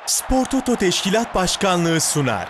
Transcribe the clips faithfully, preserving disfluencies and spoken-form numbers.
Spor Toto Teşkilat Başkanlığı sunar.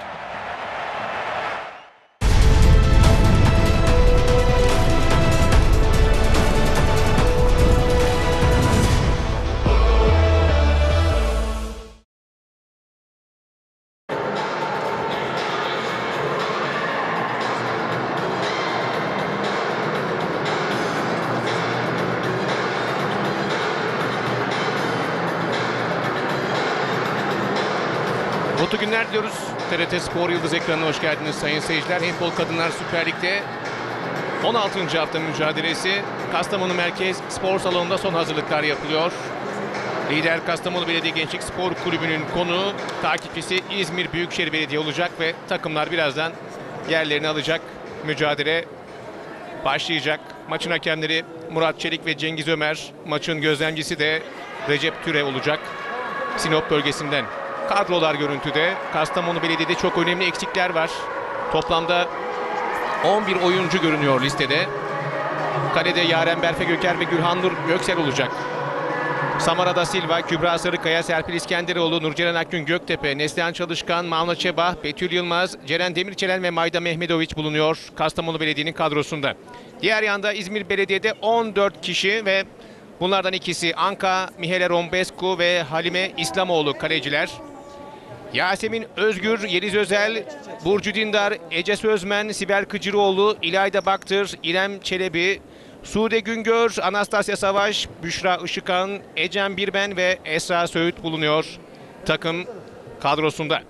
Mutlu günler diliyoruz. T R T Spor Yıldız ekranına hoş geldiniz sayın seyirciler. Handbol Kadınlar Süper Lig'de on altıncı hafta mücadelesi Kastamonu Merkez Spor Salonu'nda son hazırlıklar yapılıyor. Lider Kastamonu Belediye Gençlik Spor Kulübü'nün konuğu, takipçisi İzmir Büyükşehir Belediye olacak ve takımlar birazdan yerlerini alacak. Mücadele başlayacak. Maçın hakemleri Murat Çelik ve Cengiz Ömer. Maçın gözlemcisi de Recep Türe olacak Sinop bölgesinden. Kadrolar görüntüde. Kastamonu Belediye'de çok önemli eksikler var. Toplamda on bir oyuncu görünüyor listede. Kalede Yaren Berfe Göker ve Gülhan Nur Göksel olacak. Samara'da Silva, Kübra Sarıkaya, Serpil İskenderoğlu, Nurceren Akgün Göktepe, Neslihan Çalışkan, Mavna Çebah, Betül Yılmaz, Ceren Demirçelen ve Mayda Mehmedoviç bulunuyor Kastamonu Belediye'nin kadrosunda. Diğer yanda İzmir Belediye'de on dört kişi ve bunlardan ikisi Anka Mihaela Rombescu ve Halime İslamoğlu kaleciler. Yasemin Özgür, Yeliz Özel, Burcu Dindar, Ece Sözmen, Sibel Kıcıroğlu, İlayda Baktır, İrem Çelebi, Sude Güngör, Anastasya Savaş, Büşra Işıkan, Ecem Birben ve Esra Söğüt bulunuyor takım kadrosunda.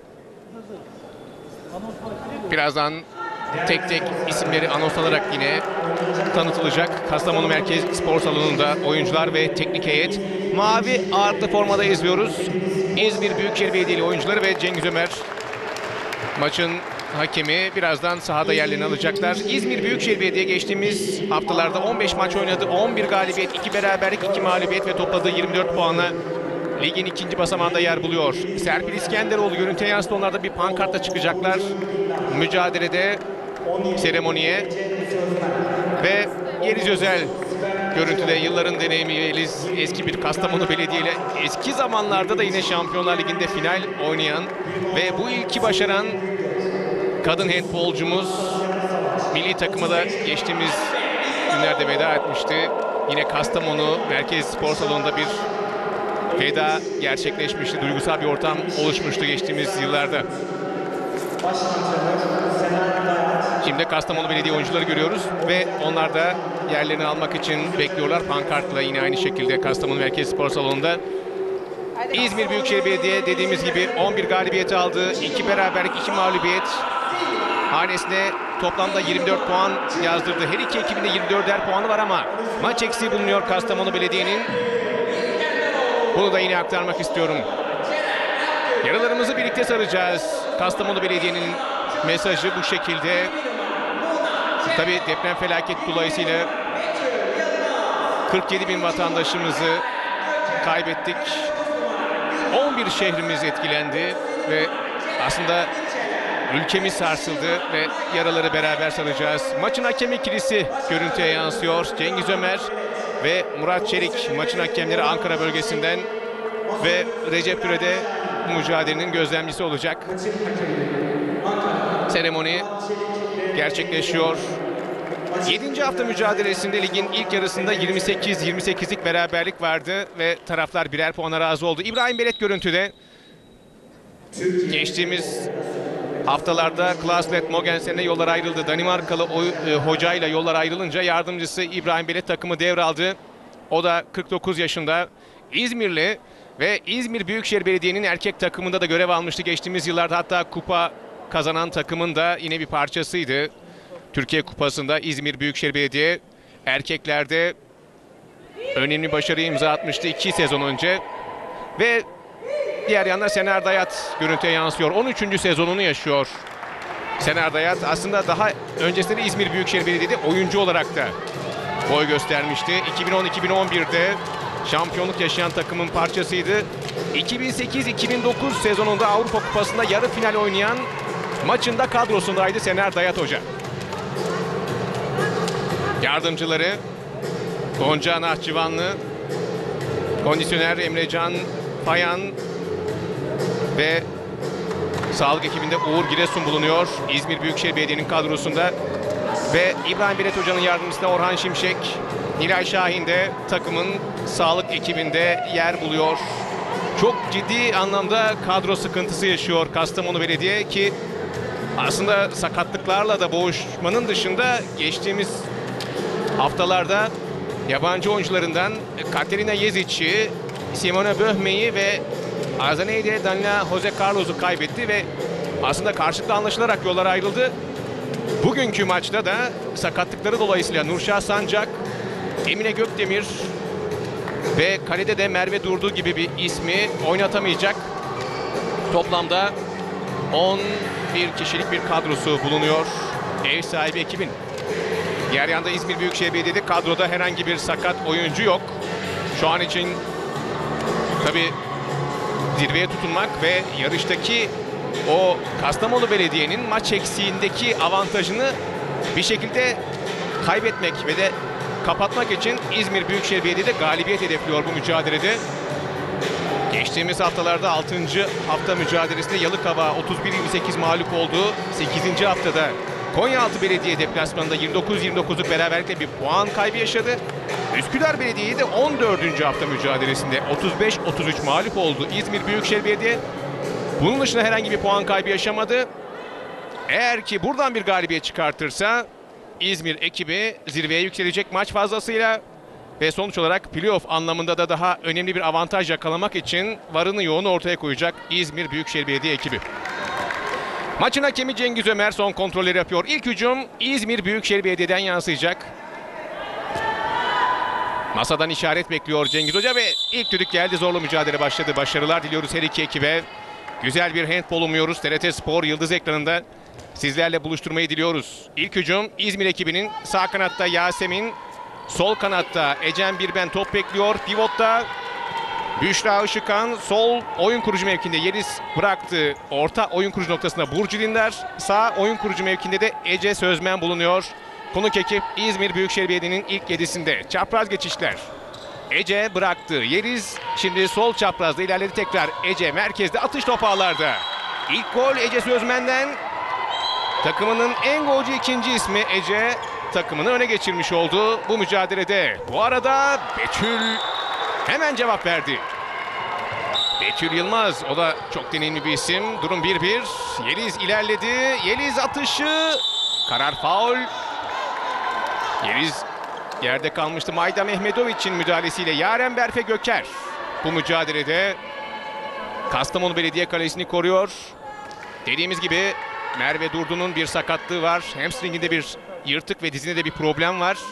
Birazdan tek tek isimleri anons alarak yine tanıtılacak. Kastamonu Merkez Spor Salonu'nda oyuncular ve teknik heyet. Mavi ağırlıklı formada izliyoruz. İzmir Büyükşehir Belediyeli oyuncuları ve Cengiz Ömer maçın hakemi. Birazdan sahada yerlerini alacaklar. İzmir Büyükşehir Belediye geçtiğimiz haftalarda on beş maç oynadı. on bir galibiyet, iki beraberlik, iki mağlubiyet ve topladığı yirmi dört puanla ligin ikinci basamağında yer buluyor. Serpil İskenderoğlu görüntüye yansıdı. Onlar da bir pankartla çıkacaklar mücadelede seremoniye. Ve Yeliz Özel görüntüde, yılların deneyimi Yeliz, eski bir Kastamonu Belediye ile eski zamanlarda da yine Şampiyonlar Ligi'nde final oynayan ve bu ilki başaran kadın handbolcumuz, milli takıma da geçtiğimiz günlerde veda etmişti. Yine Kastamonu Merkez Spor Salonu'nda bir veda gerçekleşmişti. Duygusal bir ortam oluşmuştu geçtiğimiz yıllarda. Şimdi Kastamonu Belediye oyuncuları görüyoruz ve onlar da yerlerini almak için bekliyorlar. Pankartla yine aynı şekilde Kastamonu Merkez Spor Salonu'nda. İzmir Büyükşehir Belediye dediğimiz gibi on bir galibiyeti aldı. iki beraberlik, iki mağlubiyet. Hanesine toplamda yirmi dört puan yazdırdı. Her iki ekibinde yirmi dörder puanı var ama maç eksiği bulunuyor Kastamonu Belediye'nin. Bunu da yine aktarmak istiyorum. Yaralarımızı birlikte saracağız. Kastamonu Belediye'nin mesajı bu şekilde. Tabii deprem felaket dolayısıyla kırk yedi bin vatandaşımızı kaybettik. on bir şehrimiz etkilendi ve aslında ülkemiz sarsıldı ve yaraları beraber saracağız. Maçın hakem ikilisi görüntüye yansıyor. Cengiz Ömer ve Murat Çelik maçın hakemleri Ankara bölgesinden ve Recep Türe de bu mücadelenin gözlemcisi olacak. Seremoni gerçekleşiyor. yedinci hafta mücadelesinde ligin ilk yarısında yirmi sekiz yirmi sekizlik beraberlik vardı ve taraflar birer puana razı oldu. İbrahim Belet görüntüde. Geçtiğimiz haftalarda Klaslet Mogensen'le yollar ayrıldı. Danimarkalı e, hocayla yollar ayrılınca yardımcısı İbrahim Belet takımı devraldı. O da kırk dokuz yaşında, İzmirli ve İzmir Büyükşehir Belediye'nin erkek takımında da görev almıştı geçtiğimiz yıllarda. Hatta kupa kazanan takımın da yine bir parçasıydı. Türkiye Kupası'nda İzmir Büyükşehir Belediye erkeklerde önemli başarıyı imza atmıştı iki sezon önce. Ve diğer yanda Sener Dayat görüntüye yansıyor. on üçüncü sezonunu yaşıyor. Sener Dayat aslında daha öncesinde de İzmir Büyükşehir Belediye'de oyuncu olarak da boy göstermişti. iki bin on iki bin on bir'de şampiyonluk yaşayan takımın parçasıydı. iki bin sekiz iki bin dokuz sezonunda Avrupa Kupası'nda yarı final oynayan maçında kadrosundaydı Sener Dayat Hoca. Yardımcıları Gonca Nahçıvanlı, kondisyoner Emrecan Fayan ve sağlık ekibinde Uğur Giresun bulunuyor. İzmir Büyükşehir Belediye'nin kadrosunda ve İbrahim Bilet Hoca'nın yardımcısında Orhan Şimşek, Nilay Şahin de takımın sağlık ekibinde yer buluyor. Çok ciddi anlamda kadro sıkıntısı yaşıyor Kastamonu Belediye ki aslında sakatlıklarla da boğuşmanın dışında geçtiğimiz haftalarda yabancı oyuncularından Katerina Yezic'i, Simone Böhme'yi ve Azaneide Danila Jose Carlos'u kaybetti ve aslında karşılıklı anlaşılarak yollar ayrıldı. Bugünkü maçta da sakatlıkları dolayısıyla Nurşah Sancak, Emine Gökdemir ve kalede de Merve Durdu gibi bir ismi oynatamayacak. Toplamda on bir kişilik bir kadrosu bulunuyor ev sahibi ekibin. Diğer yanda İzmir Büyükşehir Belediye'de kadroda herhangi bir sakat oyuncu yok. Şu an için tabii zirveye tutunmak ve yarıştaki o Kastamonu Belediye'nin maç eksiğindeki avantajını bir şekilde kaybetmek ve de kapatmak için İzmir Büyükşehir Belediye'de galibiyet hedefliyor bu mücadelede. Geçtiğimiz haftalarda altıncı hafta mücadelesinde Yalıkava otuz bir yirmi sekiz mağlup oldu. sekizinci haftada Konyaaltı Belediye deplasmanında yirmi dokuz yirmi dokuzluk beraberlikle bir puan kaybı yaşadı. Üsküdar Belediye'yi de on dördüncü hafta mücadelesinde otuz beş otuz üç mağlup oldu İzmir Büyükşehir Belediye. Bunun dışında herhangi bir puan kaybı yaşamadı. Eğer ki buradan bir galibiyet çıkartırsa İzmir ekibi zirveye yükselecek maç fazlasıyla ve sonuç olarak playoff anlamında da daha önemli bir avantaj yakalamak için varını yoğunu ortaya koyacak İzmir Büyükşehir Belediye ekibi. Maçın hakemi Cengiz Ömer son kontrolleri yapıyor. İlk hücum İzmir Büyükşehir Belediye'den yansıyacak. Masadan işaret bekliyor Cengiz Hoca ve ilk düdük geldi. Zorlu mücadele başladı. Başarılar diliyoruz her iki ekibe. Güzel bir handball umuyoruz. T R T Spor Yıldız ekranında sizlerle buluşturmayı diliyoruz. İlk hücum İzmir ekibinin sağ kanatta Yasemin, sol kanatta Ecem Birben top bekliyor. Pivotta Büşra Işıkan, sol oyun kurucu mevkinde Yeliz bıraktı. Orta oyun kurucu noktasında Burcu Dindar, sağ oyun kurucu mevkinde de Ece Sözmen bulunuyor. Konuk ekip İzmir Büyükşehir Belediye'nin ilk yedisinde. Çapraz geçişler. Ece bıraktı. Yeliz şimdi sol çaprazda ilerledi tekrar. Ece merkezde, atış topu ağlarda. İlk gol Ece Sözmen'den. Takımının en golcü ikinci ismi Ece. Takımını öne geçirmiş oldu bu mücadelede. Bu arada Betül hemen cevap verdi. Betül Yılmaz, o da çok deneyimli bir isim. Durum bir bir. Yeliz ilerledi. Yeliz atışı. Karar faul. Yeliz yerde kalmıştı. Mayda Mehmedoviç'in müdahalesiyle Yaren Berfe Göker bu mücadelede Kastamonu Belediye kalesini koruyor. Dediğimiz gibi Merve Durdu'nun bir sakatlığı var. Hamstringinde bir yırtık ve dizinde de bir problem var.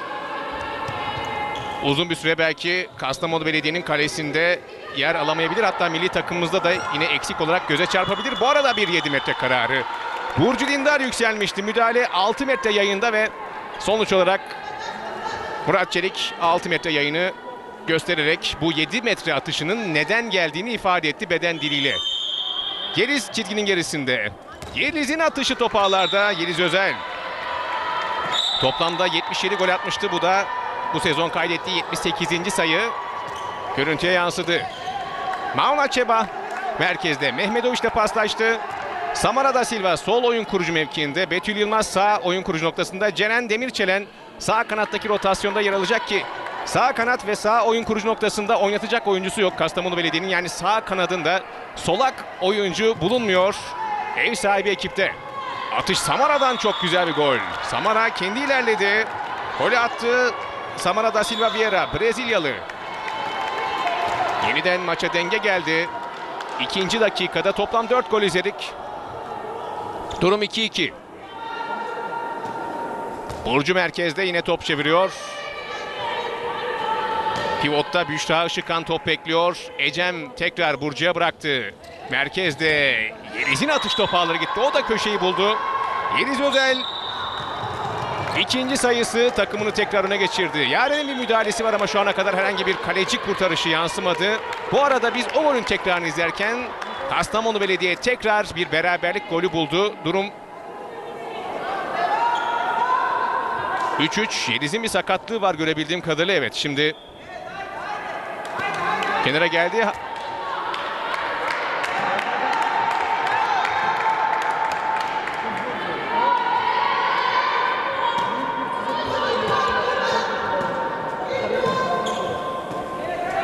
Uzun bir süre belki Kastamonu Belediye'nin kalesinde yer alamayabilir. Hatta milli takımımızda da yine eksik olarak göze çarpabilir. Bu arada bir yedi metre kararı. Burcu Dindar yükselmişti. Müdahale altı metre yayında ve sonuç olarak Murat Çelik altı metre yayını göstererek bu yedi metre atışının neden geldiğini ifade etti beden diliyle. Yeliz çizginin gerisinde. Yeliz'in atışı top ağlarda. Yeliz Özel. Toplamda yetmiş yedi gol atmıştı. Bu da bu sezon kaydettiği yetmiş sekizinci sayı. Görüntüye yansıdı. Mauna Çeba merkezde. Mehmedoviç'le paslaştı. Samara da Silva sol oyun kurucu mevkiinde. Betül Yılmaz sağ oyun kurucu noktasında. Ceren Demirçelen sağ kanattaki rotasyonda yer alacak ki sağ kanat ve sağ oyun kurucu noktasında oynatacak oyuncusu yok Kastamonu Belediye'nin. Yani sağ kanadında solak oyuncu bulunmuyor ev sahibi ekipte. Atış Samara'dan çok güzel bir gol. Samara kendi ilerledi. Golü attı. Samara da Silva Vieira, Brezilyalı. Yeniden maça denge geldi. İkinci dakikada toplam dört gol izledik. Durum iki iki. Burcu merkezde yine top çeviriyor. Pivotta Büşra Işıkan top bekliyor. Ecem tekrar Burcu'ya bıraktı. Merkezde Yeliz'in atış topu ağları gitti. O da köşeyi buldu. Yeliz Özel ikinci sayısı takımını tekrar öne geçirdi. Yaren'in bir müdahalesi var ama şu ana kadar herhangi bir kaleci kurtarışı yansımadı. Bu arada biz o golün tekrarını izlerken Kastamonu Belediye tekrar bir beraberlik golü buldu. Durum üç üç. Yeliz'in bir sakatlığı var görebildiğim kadarıyla. Evet, şimdi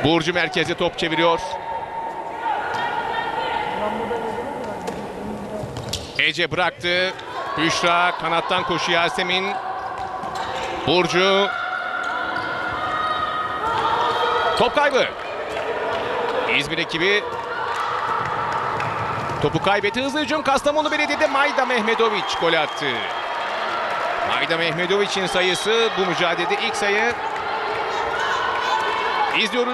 Burcu merkeze top çeviriyor. Ece bıraktı. Büşra kanattan koşuyor Yasemin. Burcu. Top kaybı. İzmir ekibi topu kaybetti. Hızlı hücum Kastamonu Belediye'de Mayda Mehmedoviç gol attı. Mayda Mehmedoviç'in sayısı bu mücadelede ilk sayı. İzliyoruz.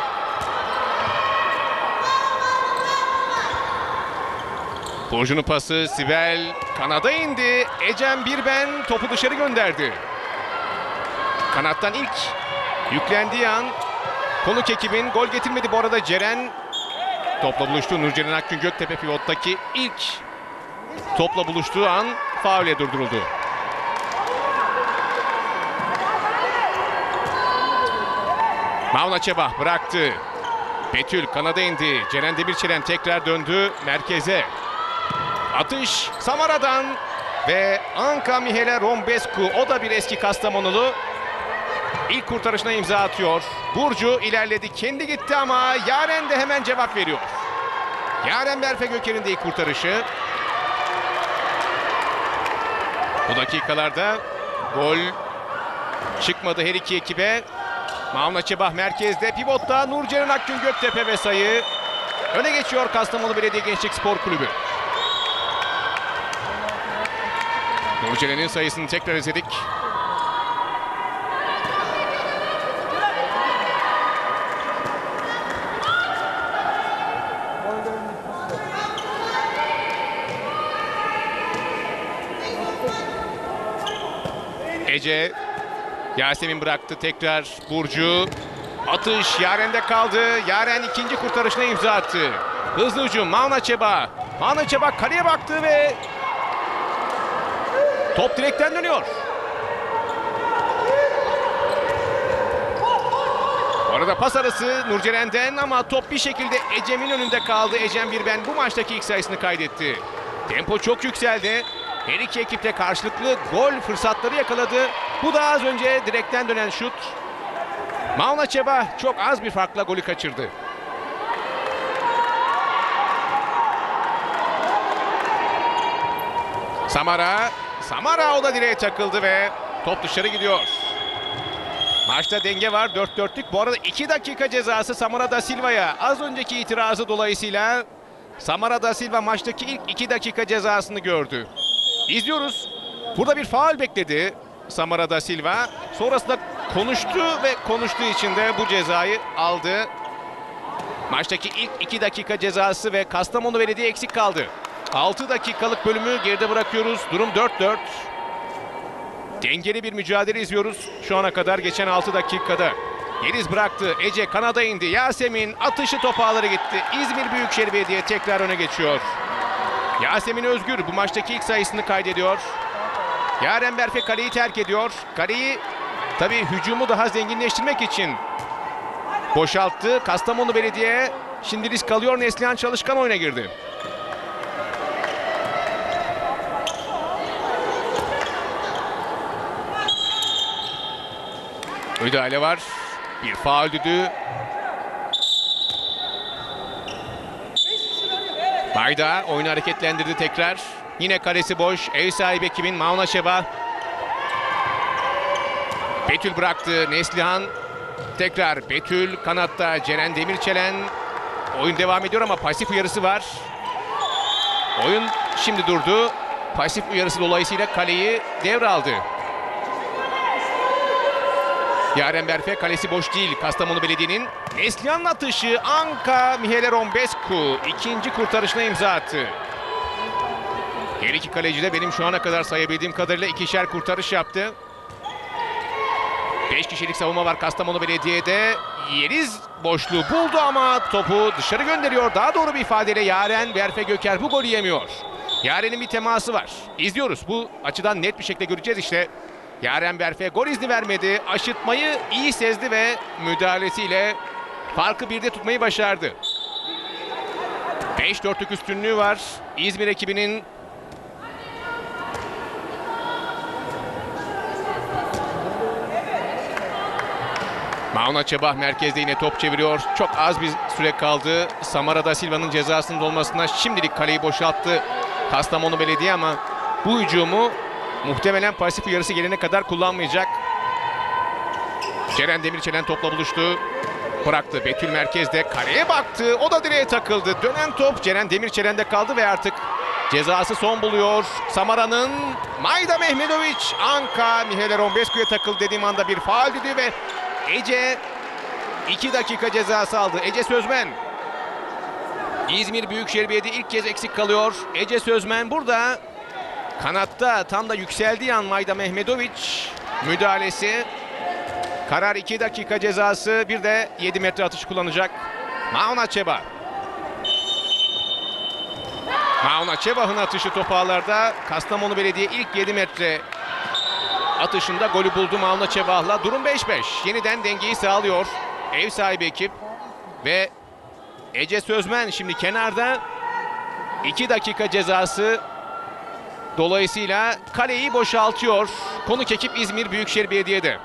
Burcu'nun pası Sibel kanada indi. Ecem Birben topu dışarı gönderdi. Kanattan ilk yüklendiği an konuk ekibin gol getirmedi. Bu arada Ceren topla buluştu. Nurceren Akgün Göktepe pivottaki ilk topla buluştuğu an faule durduruldu. Mavna Çeba bıraktı. Betül kanada indi. Ceren Demirçelen tekrar döndü merkeze. Atış Samara'dan ve Anka Mihele Rombescu, o da bir eski Kastamonulu. İlk kurtarışına imza atıyor. Burcu ilerledi, kendi gitti ama Yaren de hemen cevap veriyor. Yaren Berfe Göker'in de ilk kurtarışı. Bu dakikalarda gol çıkmadı her iki ekibe. Mavna Çebah merkezde, pivotta Nurceren Akgün Göktepe ve sayı. Öne geçiyor Kastamonu Belediye Gençlik Spor Kulübü. Nurceren'in sayısını tekrar izledik. Ece, Yasemin bıraktı tekrar Burcu. Atış Yaren'de kaldı. Yaren ikinci kurtarışına imza attı. Hızlı hücum Mavna Çeba. Mavna Çeba kaleye baktı ve top direkten dönüyor. Bu arada pas arası Nurceren'den ama top bir şekilde Ecem'in önünde kaldı. Ecem Birben bu maçtaki ilk sayısını kaydetti. Tempo çok yükseldi. Her iki ekip de karşılıklı gol fırsatları yakaladı. Bu da az önce direkten dönen şut. Mavna Çeba çok az bir farkla golü kaçırdı. Samara. Samara o da direğe takıldı ve top dışarı gidiyor. Maçta denge var, dört dörtlük. Bu arada iki dakika cezası Samara da Silva'ya. Az önceki itirazı dolayısıyla Samara da Silva maçtaki ilk iki dakika cezasını gördü. İzliyoruz. Burada bir faul bekledi Samara da Silva. Sonrasında konuştu ve konuştuğu için de bu cezayı aldı. Maçtaki ilk iki dakika cezası ve Kastamonu Belediye eksik kaldı. altı dakikalık bölümü geride bırakıyoruz. Durum dört dört. Dengeli bir mücadele izliyoruz şu ana kadar geçen altı dakikada. Yeliz bıraktı. Ece kanada indi. Yasemin atışı top ağları gitti. İzmir Büyükşehir Belediye tekrar öne geçiyor. Yasemin Özgür bu maçtaki ilk sayısını kaydediyor. Yaren Berfe kaleyi terk ediyor. Kaleyi tabii hücumu daha zenginleştirmek için boşalttı. Kastamonu Belediye şimdi risk alıyor. Neslihan Çalışkan oyuna girdi. Müdahale var. Bir faul düdüğü. Mayda oyunu hareketlendirdi tekrar. Yine kalesi boş. Ev sahibi ekibin Mavna Çeba. Betül bıraktı. Neslihan. Tekrar Betül kanatta. Ceren Demirçelen. Oyun devam ediyor ama pasif uyarısı var. Oyun şimdi durdu. Pasif uyarısı dolayısıyla kaleyi devraldı. Yaren Berfe kalesi boş değil. Kastamonu Belediye'nin Neslihan'ın atışı Anka Mihele Rombescu ikinci kurtarışına imza attı. Her iki kaleci de benim şu ana kadar sayabildiğim kadarıyla ikişer kurtarış yaptı. Beş kişilik savunma var Kastamonu Belediye'de. Yeliz boşluğu buldu ama topu dışarı gönderiyor. Daha doğru bir ifadeyle Yaren Berfe Göker bu golü yemiyor. Yaren'in bir teması var. İzliyoruz. Bu açıdan net bir şekilde göreceğiz işte. Yaren Berfe gol izni vermedi. Aşıtmayı iyi sezdi ve müdahalesiyle farkı birde tutmayı başardı. beş dörtlük üstünlüğü var İzmir ekibinin. Mauna Çeba merkezde yine top çeviriyor. Çok az bir süre kaldı. Samara da Silva'nın cezasının olmasına şimdilik kaleyi boşalttı Kastamonu Belediye ama bu hücumu muhtemelen pasif uyarısı gelene kadar kullanmayacak. Ceren Demirçelen topla buluştu. Bıraktı. Betül merkezde kaleye baktı. O da direğe takıldı. Dönen top Ceren Demirçelen'de kaldı ve artık cezası son buluyor. Samara'nın Mayda Mehmedoviç. Anka Mihaela Rombescu'ya takıldı dediğim anda bir faul düdüğü ve Ece iki dakika cezası aldı. Ece Sözmen. İzmir Büyükşehir Belediye ilk kez eksik kalıyor. Ece Sözmen burada. Kanatta tam da yükseldiği an Mayda Mehmedoviç müdahalesi. Karar iki dakika cezası. Bir de yedi metre atış kullanacak Mauna Çeba. Mauna Çeba'nın atışı top ağlarda. Kastamonu Belediye ilk yedi metre atışında golü buldu Mauna Çeba'la. Durum beş beş. Yeniden dengeyi sağlıyor ev sahibi ekip. Ve Ece Sözmen şimdi kenarda. iki dakika cezası. Dolayısıyla kaleyi boşaltıyor konuk ekip İzmir Büyükşehir Belediye'de.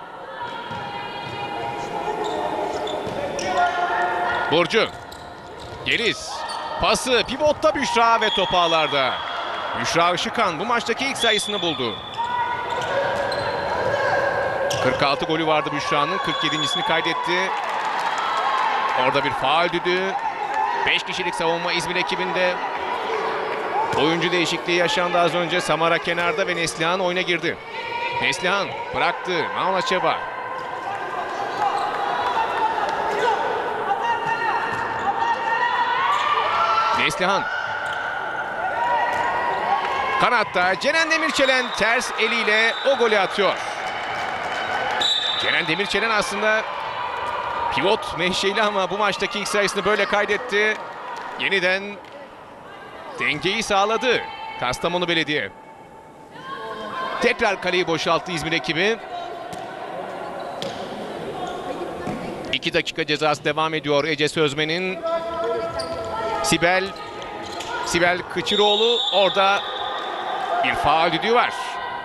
Burcu. Geriz. Pası pivotta Büşra ve top ağlarda. Büşra Işıkhan bu maçtaki ilk sayısını buldu. kırk altı golü vardı Büşra'nın. kırk yedincisini kaydetti. Orada bir faul düdüğü. beş kişilik savunma İzmir ekibinde. Oyuncu değişikliği yaşandı az önce. Samara kenarda ve Neslihan oyuna girdi. Neslihan bıraktı. Mauna Çeba. Neslihan. Kanatta Ceren Demirçelen ters eliyle o golü atıyor. Ceren Demirçelen aslında pivot menşeli ama bu maçtaki ilk sayısını böyle kaydetti. Yeniden dengeyi sağladı Kastamonu Belediye. Tekrar kaleyi boşalttı İzmir ekibi. iki dakika cezası devam ediyor Ece Sözmen'in. Sibel, Sibel Kıçıroğlu orada bir faul düdüğü var.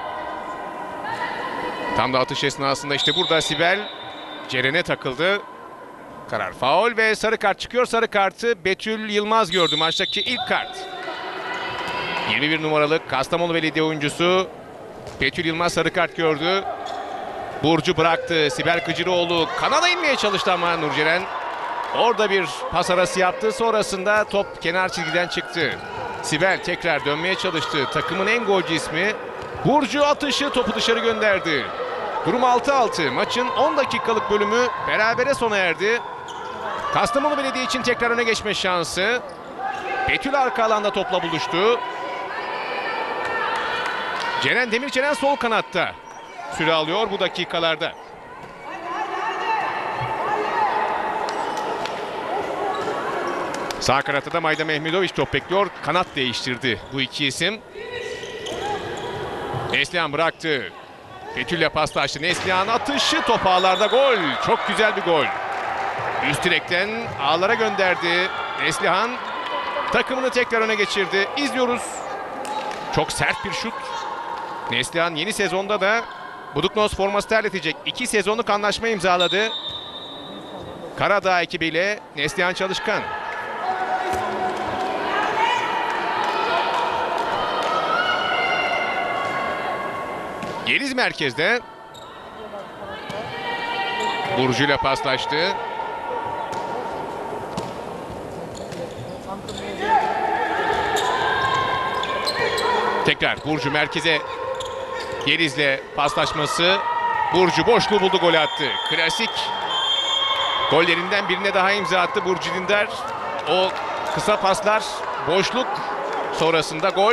Tam da atış esnasında işte burada Sibel Ceren'e takıldı. Karar faul ve sarı kart çıkıyor. Sarı kartı Betül Yılmaz gördü maçtaki ilk kart. yirmi bir numaralı Kastamonu Belediye oyuncusu Betül Yılmaz sarı kart gördü. Burcu bıraktı. Sibel Kıcıroğlu kanala inmeye çalıştı ama Nurceren orada bir pas arası yaptı. Sonrasında top kenar çizgiden çıktı. Sibel tekrar dönmeye çalıştı. Takımın en golcü ismi. Burcu atışı topu dışarı gönderdi. Durum altı altı. Maçın on dakikalık bölümü berabere sona erdi. Kastamonu Belediye için tekrar öne geçme şansı. Betül arka alanda topla buluştu. Ceren Demirçelen sol kanatta süre alıyor bu dakikalarda. Sağ kanatta da Mayda Mehmedoviç top bekliyor. Kanat değiştirdi bu iki isim. Neslihan bıraktı. Betül'le paslaştı. Neslihan atışı top ağlarda gol. Çok güzel bir gol. Üst direkten ağlara gönderdi. Neslihan takımını tekrar öne geçirdi. İzliyoruz. Çok sert bir şut. Neslihan yeni sezonda da Buduknos forması terletecek. İki sezonluk anlaşma imzaladı. Karadağ ekibiyle Neslihan Çalışkan. Geriz merkezde. Burcu ile paslaştı. Tekrar Burcu merkeze Geriz'le paslaşması. Burcu boşluğu buldu, golü attı. Klasik gollerinden birine daha imza attı Burcu Dündar. O kısa paslar, boşluk sonrasında gol.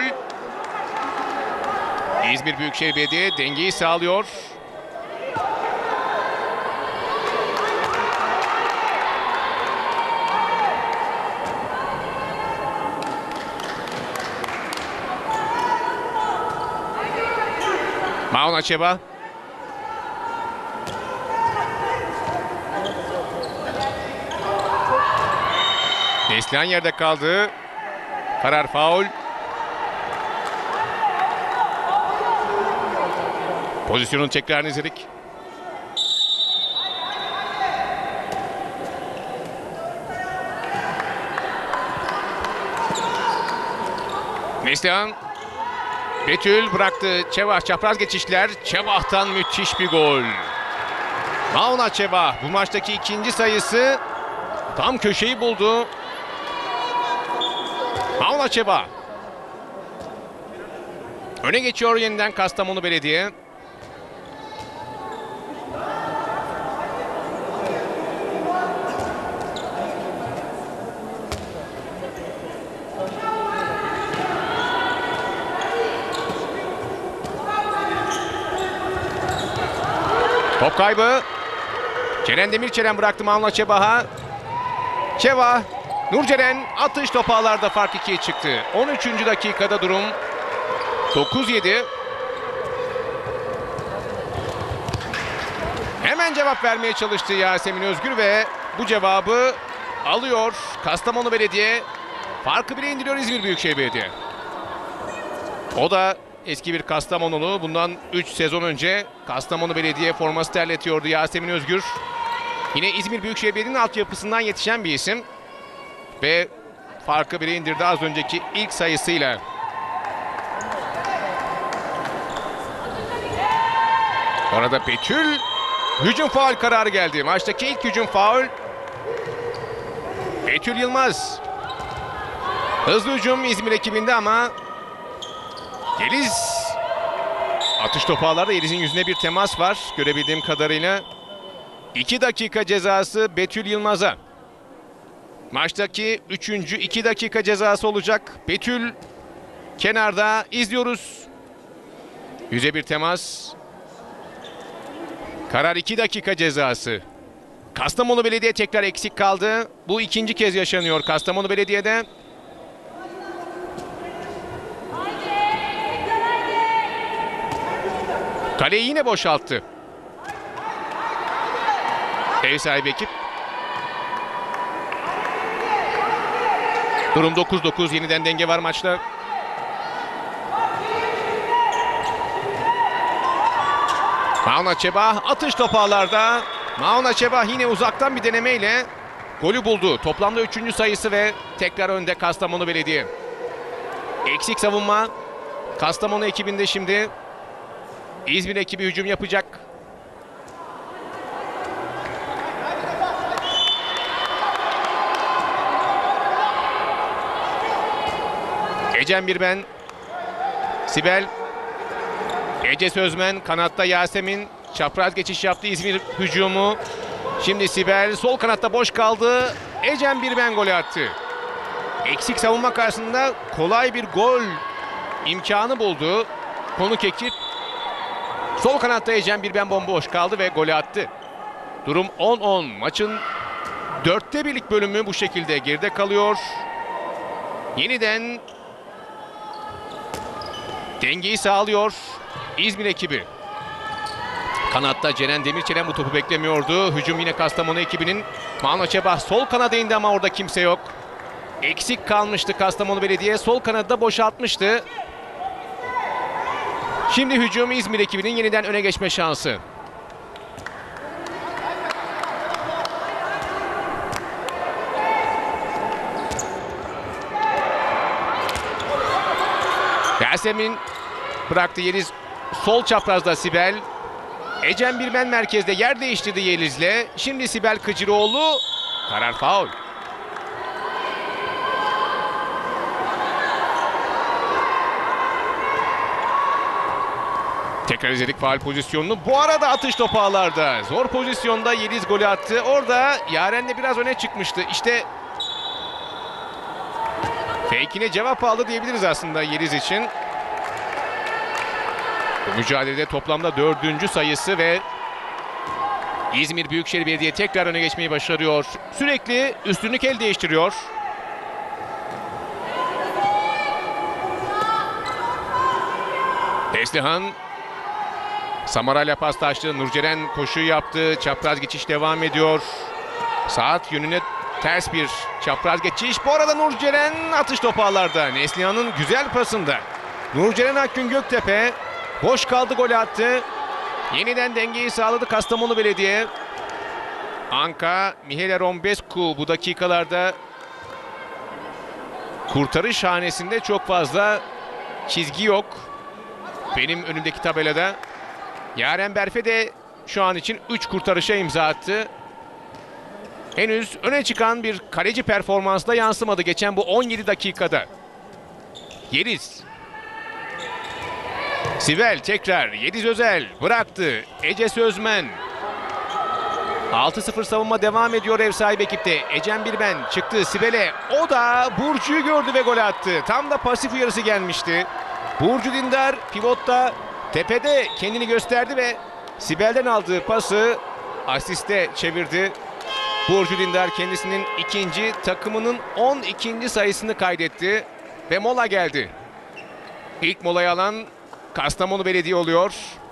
İzmir Büyükşehir Belediye dengeyi sağlıyor. Mauna Çeba. Neslihan yerde kaldı. Karar faul. Pozisyonun tekrarını izledik. Neslihan. Betül bıraktı. Çevah çapraz geçişler. Çevah'tan müthiş bir gol. Mauna Çevah bu maçtaki ikinci sayısı. Tam köşeyi buldu. Mauna Çevah. Öne geçiyor yeniden Kastamonu Belediye. Top kaybı. Ceren Demirçelen bıraktı Mauna Çevah'a. Çevah, Nurceren atış topu ağlarda fark ikiye çıktı. on üçüncü dakikada durum dokuz yedi. Hemen cevap vermeye çalıştı Yasemin Özgür ve bu cevabı alıyor. Kastamonu Belediye farkı bire indiriyor İzmir Büyükşehir Belediye. O da eski bir Kastamonulu. Bundan üç sezon önce Kastamonu Belediye forması terletiyordu Yasemin Özgür. Yine İzmir Büyükşehir Belediye'nin altyapısından yetişen bir isim. Ve farkı bire indirdi az önceki ilk sayısıyla. Orada Betül hücum faul kararı geldi. Maçtaki ilk hücum faul. Betül Yılmaz. Hızlı hücum İzmir ekibinde ama Yeliz atış topu ağlarda Yeliz'in yüzüne bir temas var görebildiğim kadarıyla. iki dakika cezası Betül Yılmaz'a. Maçtaki üçüncü iki dakika cezası olacak. Betül kenarda izliyoruz. Yüze bir temas. Karar iki dakika cezası. Kastamonu Belediye tekrar eksik kaldı. Bu ikinci kez yaşanıyor Kastamonu Belediye'de. Kaleyi yine boşalttı ev sahibi ekip. Durum dokuz dokuz. Yeniden denge var maçta. Mauna Çevah atış topu ağlarda. Mauna Çevah yine uzaktan bir denemeyle golü buldu. Toplamda üçüncü sayısı ve tekrar önde Kastamonu Belediye. Eksik savunma. Kastamonu ekibinde şimdi İzmir ekibi hücum yapacak. Ecem Birben, Sibel, Ece Sözmen, kanatta Yasemin, çapraz geçiş yaptı İzmir hücumu. Şimdi Sibel sol kanatta boş kaldı. Ecem Birben golü attı. Eksik savunma karşısında kolay bir gol imkanı buldu konuk ekip. Sol kanatta Ecem Birben bomboş kaldı ve golü attı. Durum on on. Maçın dörtte birlik bölümü bu şekilde geride kalıyor. Yeniden dengeyi sağlıyor İzmir ekibi. Kanatta Ceren Demirçelen bu topu beklemiyordu. Hücum yine Kastamonu ekibinin. Mauna Çevah sol kanada indi ama orada kimse yok. Eksik kalmıştı Kastamonu Belediye. Sol kanadı da boşaltmıştı. Şimdi hücum İzmir ekibinin yeniden öne geçme şansı. Yasemin bıraktı Yeliz. Sol çaprazda Sibel. Ecem Birmen merkezde yer değiştirdi Yeliz'le. Şimdi Sibel Kıcıroğlu. Karar faul. Tekrar izledik faul pozisyonunu. Bu arada atış topu ağlarda. Zor pozisyonda Yeliz golü attı. Orada Yaren de biraz öne çıkmıştı. İşte fake'ine cevap aldı diyebiliriz aslında Yeliz için. Bu mücadelede toplamda dördüncü sayısı ve İzmir Büyükşehir Belediye tekrar öne geçmeyi başarıyor. Sürekli üstünlük el değiştiriyor. Neslihan Samara'yla pas taştı. Nurceren koşuyu yaptı. Çapraz geçiş devam ediyor. Saat yönüne ters bir çapraz geçiş. Bu arada Nurceren atış topu ağlarda. Neslihan'ın güzel pasında. Nurceren Akgün Göktepe boş kaldı, golü attı. Yeniden dengeyi sağladı Kastamonu Belediye. Anka Mihaela Rombescu bu dakikalarda kurtarış hanesinde çok fazla çizgi yok. Benim önümdeki tabelada. Yaren Berfe de şu an için üç kurtarışa imza attı. Henüz öne çıkan bir kaleci performansla yansımadı geçen bu on yedi dakikada. Yeliz. Sibel tekrar. Yeliz Özel bıraktı. Ece Sözmen. altı sıfır savunma devam ediyor ev sahibi ekipte. Ecem Birben çıktı Sibel'e. O da Burcu'yu gördü ve gol attı. Tam da pasif uyarısı gelmişti. Burcu Dindar pivotta tepede kendini gösterdi ve Sibel'den aldığı pası asiste çevirdi. Burcu Dindar kendisinin ikinci, takımının on ikinci sayısını kaydetti ve mola geldi. İlk molayı alan Kastamonu Belediye oluyor.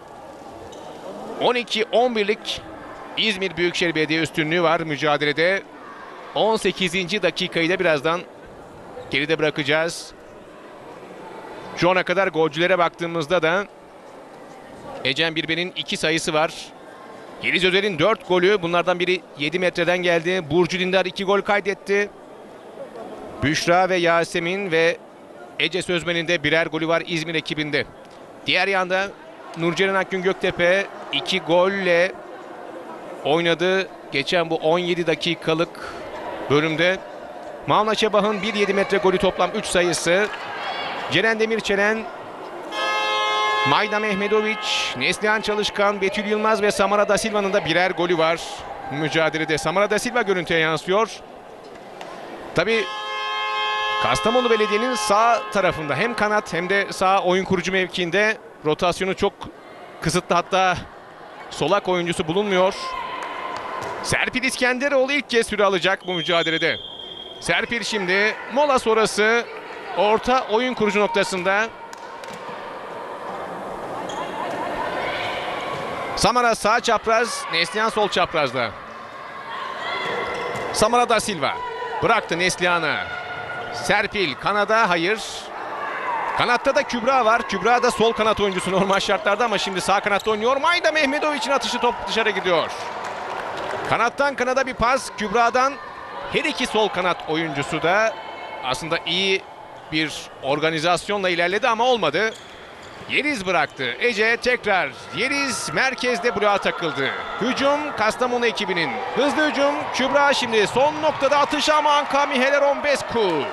on iki on birlik İzmir Büyükşehir Belediye üstünlüğü var mücadelede. on sekizinci dakikayı da birazdan geride bırakacağız. Şu ana kadar golcülere baktığımızda da Ecem Birben'in iki sayısı var. Yeliz Özel'in dört golü, bunlardan biri yedi metreden geldi. Burcu Dindar iki gol kaydetti. Büşra ve Yasemin ve Ece Sözmen'in de birer golü var İzmir ekibinde. Diğer yanda Nurceren Akgün Göktepe iki golle oynadı geçen bu on yedi dakikalık bölümde. Mavna Çebah'ın bir yedi metre golü, toplam üç sayısı. Ceren Demirçelen, Mayda Mehmedoviç, Neslihan Çalışkan, Betül Yılmaz ve Samara Da Silva'nın da birer golü var mücadelede. Samara Da Silva görüntüye yansıyor. Tabii Kastamonu Belediye'nin sağ tarafında hem kanat hem de sağ oyun kurucu mevkiinde rotasyonu çok kısıtlı, hatta solak oyuncusu bulunmuyor. Serpil İskenderoğlu ilk kez süre alacak bu mücadelede. Serpil şimdi mola sonrası orta oyun kurucu noktasında. Samara sağ çapraz, Neslihan sol çaprazda. Samara Da Silva bıraktı Neslihan'a. Serpil kanada, hayır. Kanatta da Kübra var. Kübra da sol kanat oyuncusu normal şartlarda ama şimdi sağ kanatta oynuyor. Mayda Mehmedoviç'in atışı, top dışarı gidiyor. Kanattan kanada bir pas Kübra'dan. Her iki sol kanat oyuncusu da aslında iyi bir organizasyonla ilerledi ama olmadı. Yeliz bıraktı. Ece tekrar. Yeliz merkezde bloğa takıldı. Hücum Kastamonu ekibinin. Hızlı hücum. Kübra şimdi son noktada atış ama Anka Mihailorovescu.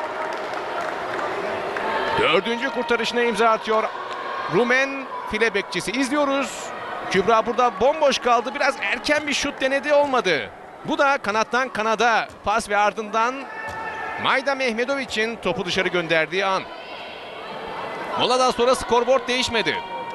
Dördüncü kurtarışına imza atıyor Rumen file bekçisi. İzliyoruz. Kübra burada bomboş kaldı. Biraz erken bir şut denedi, olmadı. Bu da kanattan kanada pas ve ardından Mayda Mehmedoviç'in topu dışarı gönderdiği an. Moladan sonra skorboard değişmedi.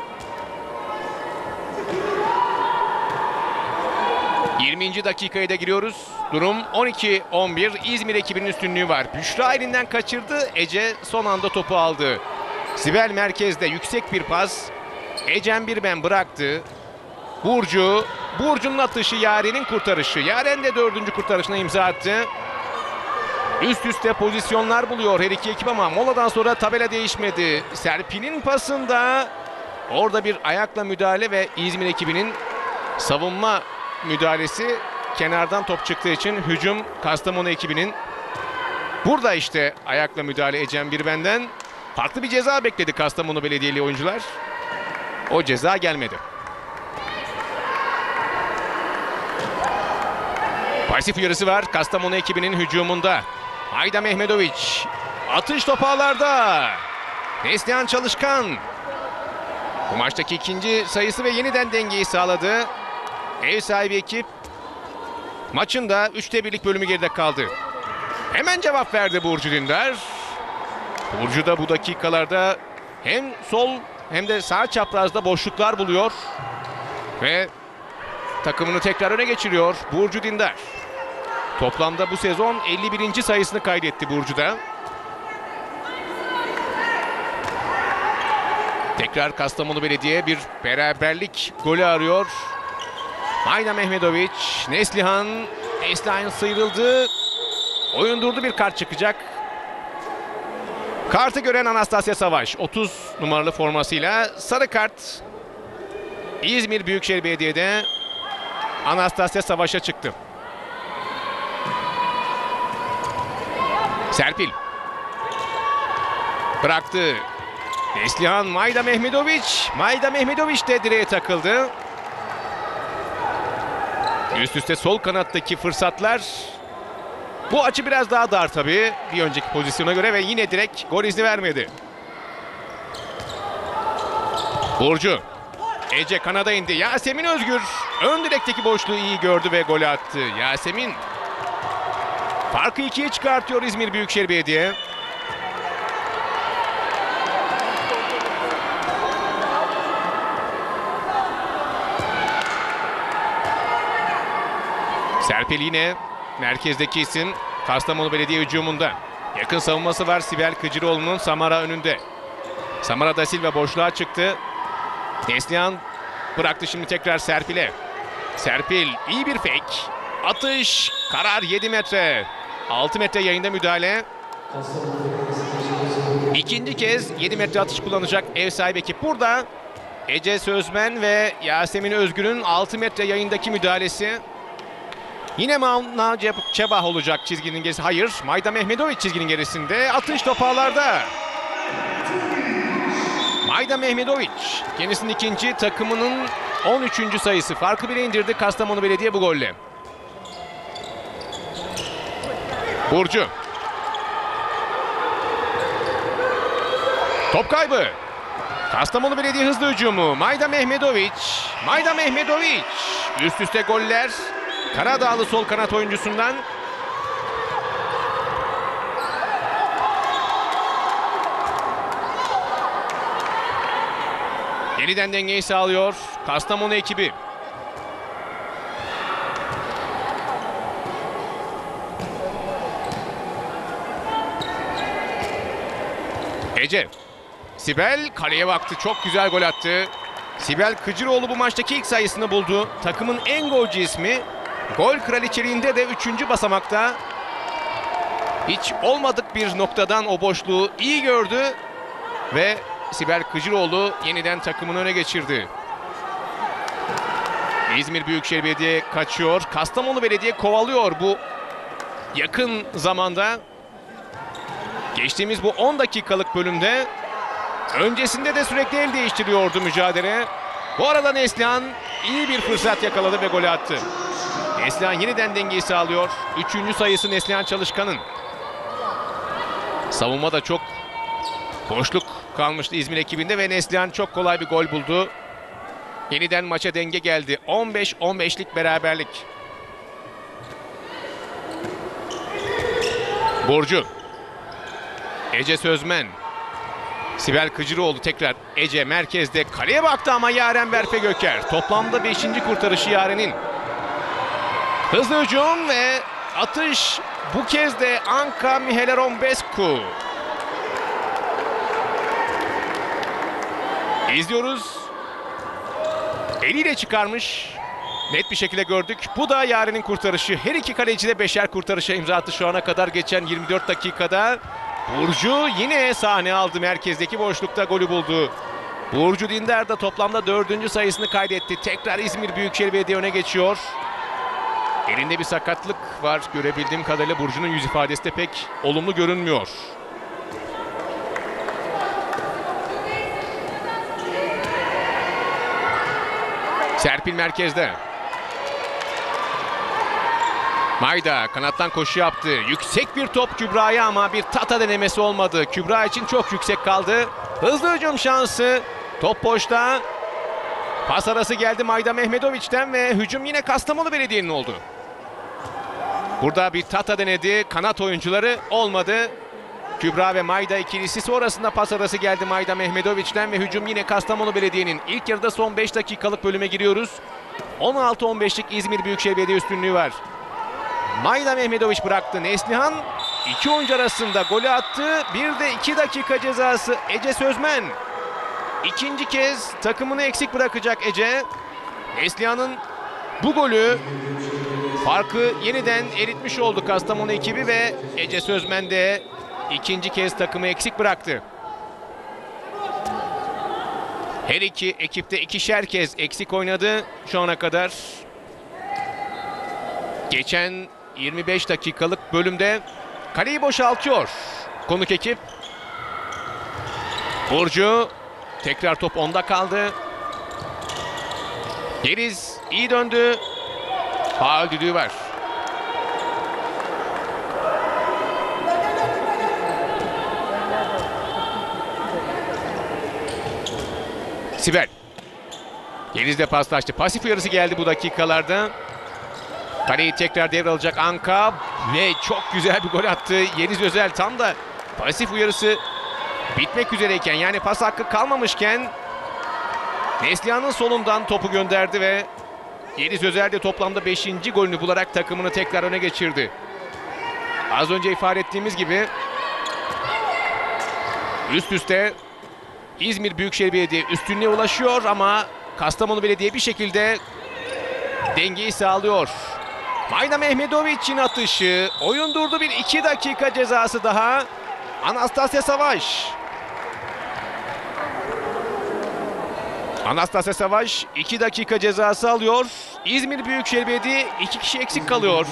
yirminci dakikaya da giriyoruz. Durum on iki on bir. İzmir ekibinin üstünlüğü var. Büşra elinden kaçırdı. Ece son anda topu aldı. Sibel merkezde yüksek bir pas. Ecem Birben bıraktı. Burcu. Burcu'nun atışı, Yaren'in kurtarışı. Yaren de dördüncü kurtarışına imza attı. Üst üste pozisyonlar buluyor her iki ekip ama moladan sonra tabela değişmedi. Serpil'in pasında orada bir ayakla müdahale ve İzmir ekibinin savunma müdahalesi, kenardan top çıktığı için hücum Kastamonu ekibinin. Burada işte ayakla müdahale Ecem Birben'den. Farklı bir ceza bekledi Kastamonu Belediyeli oyuncular. O ceza gelmedi. Pasif uyarısı var Kastamonu ekibinin hücumunda. Mayda Mehmedoviç. Atış topağlarda. Neslihan Çalışkan. Bu maçtaki ikinci sayısı ve yeniden dengeyi sağladı. Ev sahibi ekip maçın da üçte birlik bölümü geride kaldı. Hemen cevap verdi Burcu Dindar. Burcu da bu dakikalarda hem sol hem de sağ çaprazda boşluklar buluyor. Ve takımını tekrar öne geçiriyor Burcu Dindar. Toplamda bu sezon elli birinci sayısını kaydetti Burcu'da. Tekrar Kastamonu Belediye bir beraberlik golü arıyor. Mayda Mehmedoviç, Neslihan, Neslihan sıyrıldı. Oyun durdu, bir kart çıkacak. Kartı gören Anastasya Savaş, otuz numaralı formasıyla sarı kart. İzmir Büyükşehir Belediye'de Anastasya Savaş'a çıktı. Serpil. Bıraktı. Neslihan Mayda Mehmedoviç. Mayda Mehmedoviç de direğe takıldı. Üst üste sol kanattaki fırsatlar. Bu açı biraz daha dar tabii bir önceki pozisyona göre ve yine direkt gol izni vermedi. Burcu. Ece kanada indi. Yasemin Özgür ön direkteki boşluğu iyi gördü ve golü attı. Yasemin farkı ikiye çıkartıyor İzmir Büyükşehir Belediye. Serpil yine merkezdeki isim Kastamonu Belediye hücumunda. Yakın savunması var Sibel Kıcıroğlu'nun Samara önünde. Samara da Silva boşluğa çıktı. Neslihan bıraktı şimdi tekrar Serpil'e. Serpil iyi bir fake. Atış. Karar yedi metre. altı metre yayında müdahale. İkinci kez yedi metre atış kullanacak ev sahibi ekip. Burada Ece Sözmen ve Yasemin Özgür'ün altı metre yayındaki müdahalesi. Yine Mauna Çebah olacak çizginin gerisi. Hayır. Mayda Mehmedoviç çizginin gerisinde. Atış topağlarda. Mayda Mehmedoviç kendisinin ikinci, takımının on üçüncü sayısı. Farkı bire indirdi Kastamonu Belediye bu golle. Burcu. Top kaybı. Kastamonu Belediye hızlı hücumu. Mayda Mehmedoviç. Mayda Mehmedoviç. Üst üste goller. Karadağlı sol kanat oyuncusundan. Yeniden dengeyi sağlıyor Kastamonu ekibi. Ece. Sibel kaleye baktı. Çok güzel gol attı. Sibel Kıcıroğlu bu maçtaki ilk sayısını buldu. Takımın en golcü ismi. Gol kraliçeliğinde de üçüncü basamakta. Hiç olmadık bir noktadan o boşluğu iyi gördü. Ve Sibel Kıcıroğlu yeniden takımını öne geçirdi. İzmir Büyükşehir Belediye kaçıyor. Kastamonu Belediye kovalıyor bu yakın zamanda. Geçtiğimiz bu on dakikalık bölümde öncesinde de sürekli el değiştiriyordu mücadele. Bu arada Neslihan iyi bir fırsat yakaladı ve golü attı. Neslihan yeniden dengeyi sağlıyor. Üçüncü sayısı Neslihan Çalışkan'ın. Savunmada çok boşluk kalmıştı İzmir ekibinde ve Neslihan çok kolay bir gol buldu. Yeniden maça denge geldi. on beş on beşlik beraberlik. Burcu. Ece Sözmen. Sibel Kıcıroğlu tekrar Ece merkezde kaleye baktı ama Yaren Berfe Göker. Toplamda beşinci kurtarışı Yaren'in. Hızlı hücum ve atış bu kez de Anka Mihailorovescu. İzliyoruz. Eliyle çıkarmış. Net bir şekilde gördük. Bu da Yaren'in kurtarışı. Her iki kaleci de beşer kurtarışa imza attı şu ana kadar geçen yirmi dört dakikada. Burcu yine sahne aldı. Merkezdeki boşlukta golü buldu. Burcu Dindar da toplamda dördüncü sayısını kaydetti. Tekrar İzmir Büyükşehir Belediye öne geçiyor. Elinde bir sakatlık var. Görebildiğim kadarıyla Burcu'nun yüz ifadesi de pek olumlu görünmüyor. Serpil merkezde. Mayda kanattan koşu yaptı. Yüksek bir top Kübra'ya ama bir tata denemesi olmadı. Kübra için çok yüksek kaldı. Hızlı hücum şansı. Top boşta. Pas arası geldi Mayda Mehmedoviç'ten ve hücum yine Kastamonu Belediye'nin oldu. Burada bir tata denedi. Kanat oyuncuları olmadı. Kübra ve Mayda ikilisi sonrasında pas arası geldi Mayda Mehmedoviç'ten ve hücum yine Kastamonu Belediye'nin. İlk yarıda son beş dakikalık bölüme giriyoruz. on altı on beşlik İzmir Büyükşehir Belediye üstünlüğü var. Mayda Mehmedoviç bıraktı. Neslihan iki oyuncu arasında golü attı. Bir de iki dakika cezası Ece Sözmen. İkinci kez takımını eksik bırakacak Ece. Neslihan'ın bu golü farkı yeniden eritmiş oldu Kastamonu ekibi ve Ece Sözmen de ikinci kez takımı eksik bıraktı. Her iki ekipte ikişer kez eksik oynadı şu ana kadar. Geçen yirmi beş dakikalık bölümde kaleyi boşaltıyor konuk ekip. Burcu. Tekrar top onda kaldı. Yeliz iyi döndü. Faul düdüğü var. Sibel. Yeliz de paslaştı. Pasif uyarısı geldi bu dakikalarda. Kaleyi tekrar devralacak Anka ve çok güzel bir gol attı. Yeliz Özel tam da pasif uyarısı bitmek üzereyken, yani pas hakkı kalmamışken Neslihan'ın solundan topu gönderdi ve Yeliz Özel de toplamda beşinci golünü bularak takımını tekrar öne geçirdi. Az önce ifade ettiğimiz gibi üst üste İzmir Büyükşehir Belediye üstünlüğe ulaşıyor ama Kastamonu Belediye bir şekilde dengeyi sağlıyor. Mayna Mehmedoviç'in atışı. Oyun durdu, bir iki dakika cezası daha. Anastasya Savaş. Anastasya Savaş iki dakika cezası alıyor. İzmir Büyükşehir Belediye iki kişi eksik kalıyor.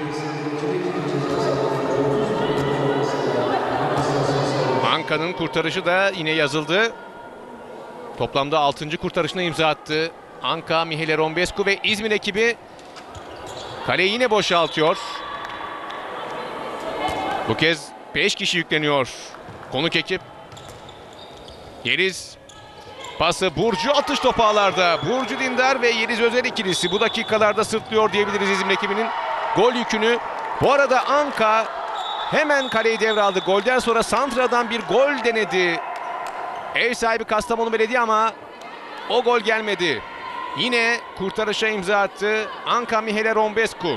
Anka'nın kurtarışı da yine yazıldı. Toplamda altıncı kurtarışına imza attı Anka, Mihaela Rombescu ve İzmir ekibi kaleyi yine boşaltıyor. Bu kez beş kişi yükleniyor konuk ekip. Yeliz pası, Burcu atış topu ağlarda. Burcu Dindar ve Yeliz Özel ikilisi bu dakikalarda sırtlıyor diyebiliriz İzmir ekibinin gol yükünü. Bu arada Anka hemen kaleyi devraldı. Golden sonra santradan bir gol denedi ev sahibi Kastamonu Belediye ama o gol gelmedi. Yine kurtarışa imza attı Anka, Mihaela Rombescu.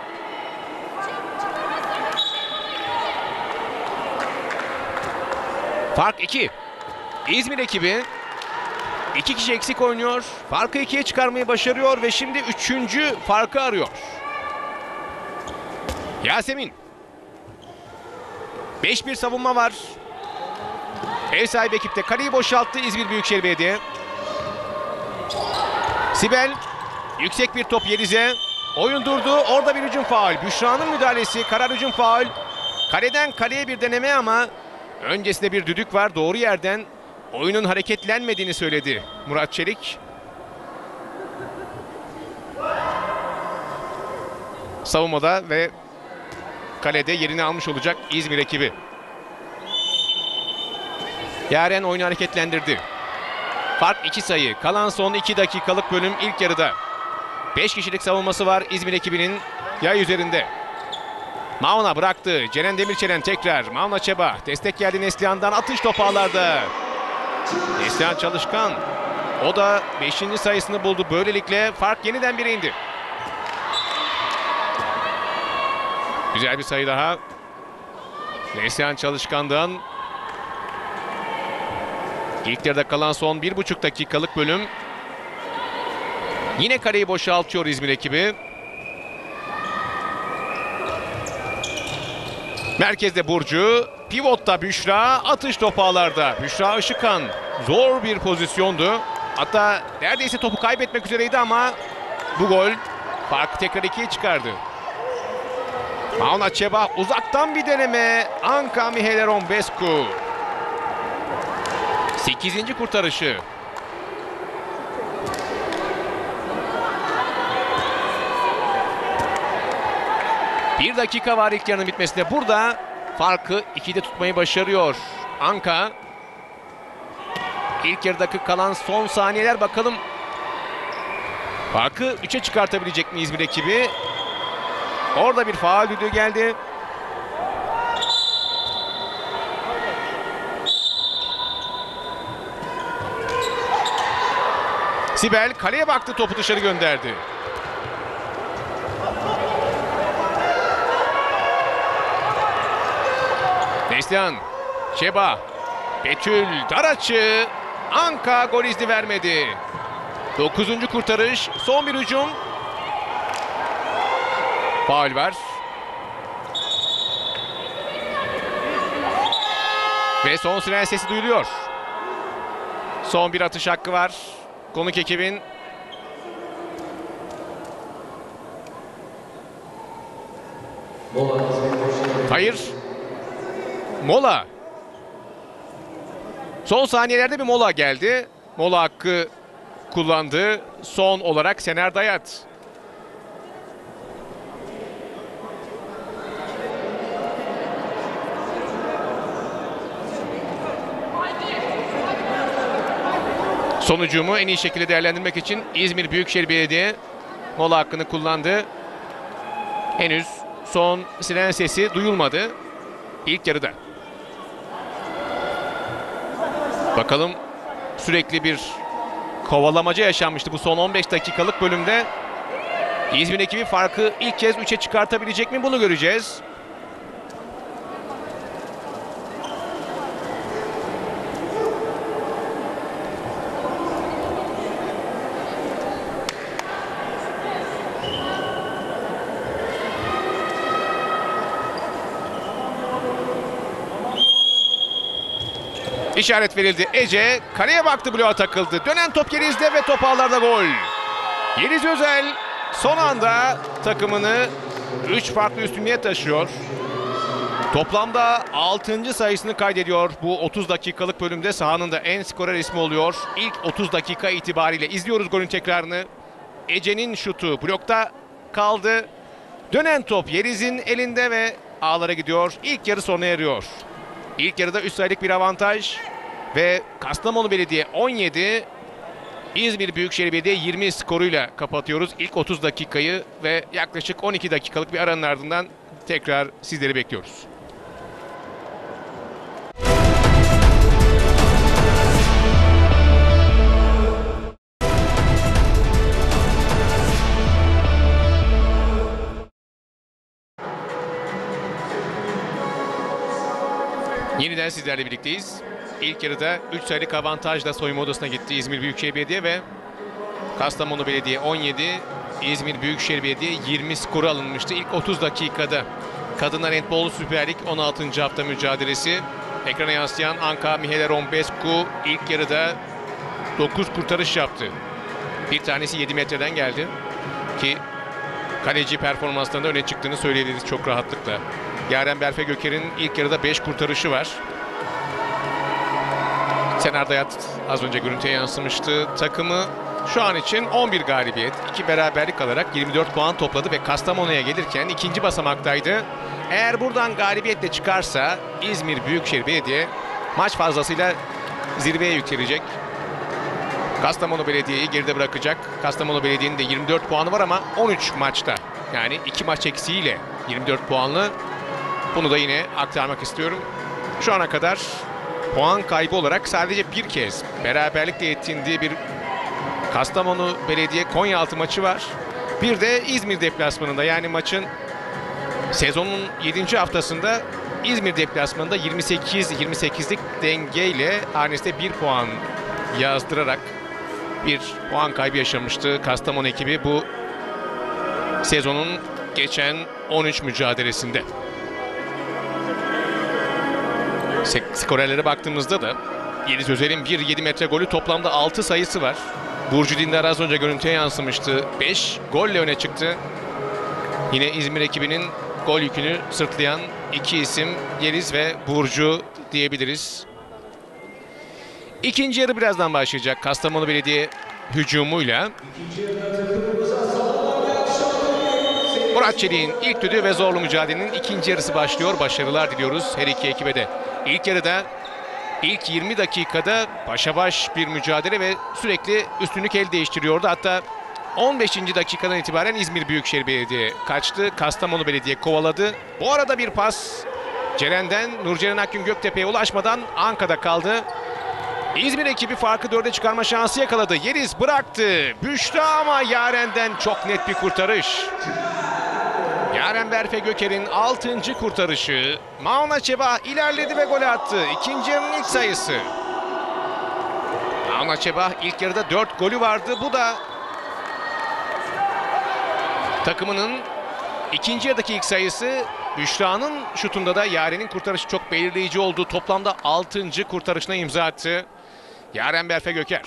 Fark iki. İzmir ekibi iki kişi eksik oynuyor. Farkı ikiye çıkarmayı başarıyor ve şimdi üçüncü farkı arıyor. Yasemin. beş bir savunma var. Ev sahibi ekipte kaleyi boşalttı İzmir Büyükşehir Belediye. Sibel. Yüksek bir top Yeliz'e. Oyun durdu. Orada bir hücum faul. Büşra'nın müdahalesi. Karar hücum faul. Kaleden kaleye bir deneme ama öncesinde bir düdük var. Doğru yerden oyunun hareketlenmediğini söyledi Murat Çelik. Savunmada ve kalede yerini almış olacak İzmir ekibi. Yaren oyunu hareketlendirdi. Fark iki sayı. Kalan son iki dakikalık bölüm ilk yarıda. beş kişilik savunması var İzmir ekibinin yay üzerinde. Mauna bıraktı. Ceren Demirçelen tekrar. Mauna Çeba. Destek geldi Neslihan'dan. Atış topu ağlarda. Neslihan çalışkan. O da beşinci sayısını buldu. Böylelikle fark yeniden bire indi. Güzel bir sayı daha. Neslihan Çalışkan'dan. İlk yarıda kalan son bir buçuk dakikalık bölüm. Yine kaleyi boşaltıyor İzmir ekibi. Merkezde Burcu, pivotta Büşra, atış topu ağlarda. Büşra Işıkhan zor bir pozisyondu. Hatta neredeyse topu kaybetmek üzereydi ama bu gol farkı tekrar ikiye çıkardı. Mauna Çeba uzaktan bir deneme. Anka, Mihaela Rombescu. sekizinci kurtarışı. Bir dakika var ilk yarının bitmesine. Burada farkı ikide tutmayı başarıyor Anka. İlk yarıdaki kalan son saniyeler, bakalım farkı üçe çıkartabilecek mi İzmir ekibi? Orada bir faul düdüğü geldi. Sibel kaleye baktı, topu dışarı gönderdi. Neslihan, Şeba, Betül, dar açı. Anka gol izni vermedi. dokuzuncu kurtarış, son bir hücum. Faul var. Ve son siren sesi duyuluyor. Son bir atış hakkı var konuk ekibin. Hayır. Mola. Son saniyelerde bir mola geldi. Mola hakkı kullandı. Son olarak Sener Dayat. Sonucumu en iyi şekilde değerlendirmek için İzmir Büyükşehir Belediye mola hakkını kullandı. Henüz son siren sesi duyulmadı ilk yarıda. Bakalım, sürekli bir kovalamaca yaşanmıştı bu son on beş dakikalık bölümde. İzmir ekibi farkı ilk kez üçe çıkartabilecek mi, bunu göreceğiz. İşaret verildi. Ece kaleye baktı, bloğa takıldı. Dönen top Yeliz'de ve top ağlarda gol. Yeliz Özel son anda takımını üç farklı üstünlüğe taşıyor. Toplamda altıncı sayısını kaydediyor. Bu otuz dakikalık bölümde sahanın da en skorer ismi oluyor. İlk otuz dakika itibariyle izliyoruz golün tekrarını. Ece'nin şutu blokta kaldı. Dönen top Yeliz'in elinde ve ağlara gidiyor. İlk yarı sona eriyor. İlk yarıda üç sayılık bir avantaj ve Kastamonu Belediye on yedi, İzmir Büyükşehir Belediye yirmi skoruyla kapatıyoruz ilk otuz dakikayı ve yaklaşık on iki dakikalık bir aranın ardından tekrar sizleri bekliyoruz. Yeniden sizlerle birlikteyiz. İlk yarıda üç sayılık avantajla soyunma odasına gitti İzmir Büyükşehir Belediye ve Kastamonu Belediye on yedi, İzmir Büyükşehir Belediye yirmi skoru alınmıştı ilk otuz dakikada. Kadınlar Handball Süper Lig on altıncı hafta mücadelesi. Ekrana yansıyan Anka Mihaela Rombescu ilk yarıda dokuz kurtarış yaptı. Bir tanesi yedi metreden geldi ki kaleci performanslarında öne çıktığını söyleyebiliriz çok rahatlıkla. Yaren Berfe Göker'in ilk yarıda beş kurtarışı var. Sener Dayat az önce görüntüye yansımıştı. Takımı şu an için on bir galibiyet, iki beraberlik alarak yirmi dört puan topladı ve Kastamonu'ya gelirken ikinci basamaktaydı. Eğer buradan galibiyetle çıkarsa İzmir Büyükşehir Belediye maç fazlasıyla zirveye yükselecek. Kastamonu Belediye'yi geride bırakacak. Kastamonu Belediye'nin de yirmi dört puanı var ama on üç maçta, yani iki maç eksiğiyle yirmi dört puanlı. Bunu da yine aktarmak istiyorum. Şu ana kadar puan kaybı olarak sadece bir kez beraberlikle yetindiği bir Kastamonu Belediye Konyaaltı maçı var. Bir de İzmir deplasmanında, yani maçın sezonun yedinci haftasında İzmir deplasmanında yirmi sekiz yirmi sekizlik dengeyle hanesine bir puan yazdırarak bir puan kaybı yaşamıştı Kastamonu ekibi bu sezonun geçen on üç mücadelesinde. Skorerlere baktığımızda da Yeliz Özel'in bir yedi metre golü, toplamda altı sayısı var. Burcu Dindar az önce görüntüye yansımıştı. beş golle öne çıktı. Yine İzmir ekibinin gol yükünü sırtlayan iki isim Yeliz ve Burcu diyebiliriz. İkinci yarı birazdan başlayacak Kastamonu Belediye hücumuyla. Murat Çelik'in ilk düdüğü ve zorlu mücadelenin ikinci yarısı başlıyor. Başarılar diliyoruz her iki ekibe de. İlk yarıda, ilk yirmi dakikada başa baş bir mücadele ve sürekli üstünlük el değiştiriyordu. Hatta on beşinci dakikadan itibaren İzmir Büyükşehir Belediye kaçtı. Kastamonu Belediye kovaladı. Bu arada bir pas Ceren'den Nurceren Akgün Göktepe'ye ulaşmadan Anka'da kaldı. İzmir ekibi farkı dörde çıkarma şansı yakaladı. Yeliz bıraktı. Büşra ama Yaren'den çok net bir kurtarış. Yaren Berfe Göker'in altıncı kurtarışı. Mauna Çeba ilerledi ve gol attı. İkinci yarının ilk sayısı. Mauna Çeba ilk yarıda dört golü vardı. Bu da takımının ikinci yarıdaki ilk sayısı. Büşra'nın şutunda da Yaren'in kurtarışı çok belirleyici oldu. Toplamda altıncı kurtarışına imza attı Yaren Berfe Göker.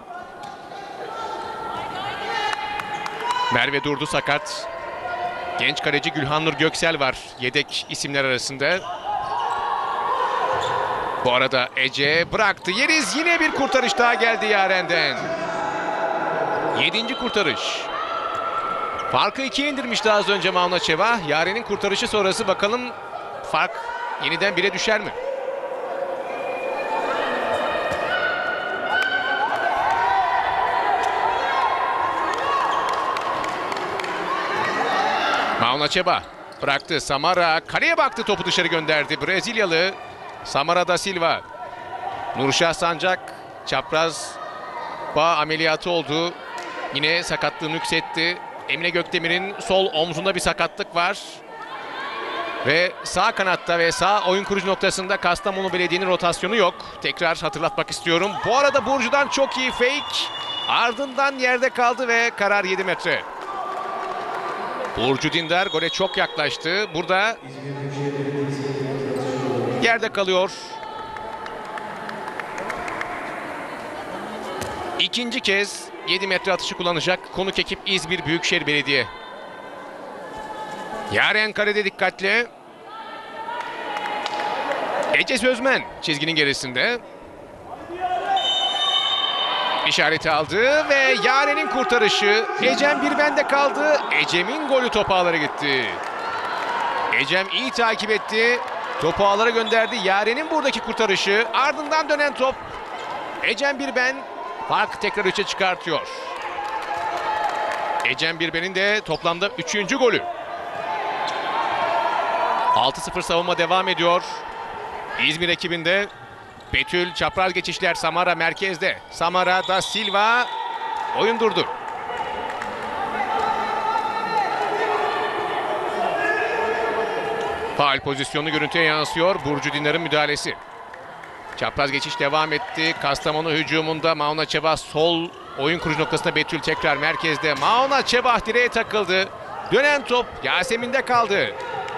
Merve Durdu sakat. Genç kaleci Gülhan Nur Göksel var yedek isimler arasında. Bu arada Ece bıraktı. Yeriz, yine bir kurtarış daha geldi Yaren'den. Yedinci kurtarış. Farkı ikiye indirmişti az önce Maunaçeva. Yaren'in kurtarışı sonrası bakalım fark yeniden bire düşer mi? Maunaçeva bıraktı. Samara kaleye baktı, topu dışarı gönderdi. Brezilyalı Samara da Silva. Nurşah Sancak çapraz bağ ameliyatı oldu. Yine sakatlığını yükseltti. Emine Gökdemir'in sol omzunda bir sakatlık var. Ve sağ kanatta ve sağ oyun kurucu noktasında Kastamonu Belediye'nin rotasyonu yok. Tekrar hatırlatmak istiyorum. Bu arada Burcu'dan çok iyi fake. Ardından yerde kaldı ve karar yedi metre. Burcu Dindar gole çok yaklaştı. Burada yerde kalıyor. İkinci kez yedi metre atışı kullanacak konuk ekip İzmir Büyükşehir Belediye. Yaren karede dikkatli. Ece Sözmen çizginin gerisinde. İşareti aldı ve Yaren'in kurtarışı. Ecem bir bende kaldı. Ecem'in golü topu ağlara gitti. Ecem iyi takip etti. Topu ağlara gönderdi. Yaren'in buradaki kurtarışı. Ardından dönen top. Ecem bir ben farkı tekrar üçe çıkartıyor. Ecem Birben'in de toplamda üçüncü golü. altı sıfır savunma devam ediyor. İzmir ekibinde Betül çapraz geçişler, Samara merkezde. Samara da Silva oyun durdu. Faul pozisyonu görüntüye yansıyor. Burcu Dindar'ın müdahalesi. Çapraz geçiş devam etti. Kastamonu hücumunda Maunaçeva sol oyun kurucu noktasında, Betül tekrar merkezde. Maunaçeva direğe takıldı. Dönen top Yasemin'de kaldı.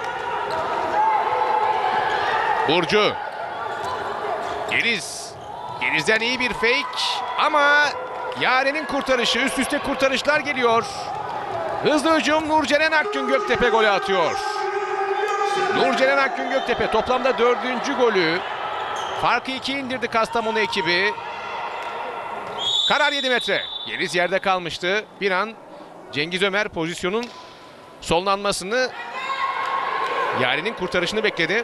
Burcu. Yeliz. Yeliz'den iyi bir fake ama Yaren'in kurtarışı, üst üste kurtarışlar geliyor. Hızlı hücum, Nurceren Akgün Göktepe golü atıyor. Nurceren Akgün Göktepe toplamda dördüncü golü. Farkı ikiye indirdi Kastamonu ekibi. Karar yedi metre. Yeliz yerde kalmıştı. Bir an Cengiz Ömer pozisyonun sonlanmasını, Yaren'in kurtarışını bekledi.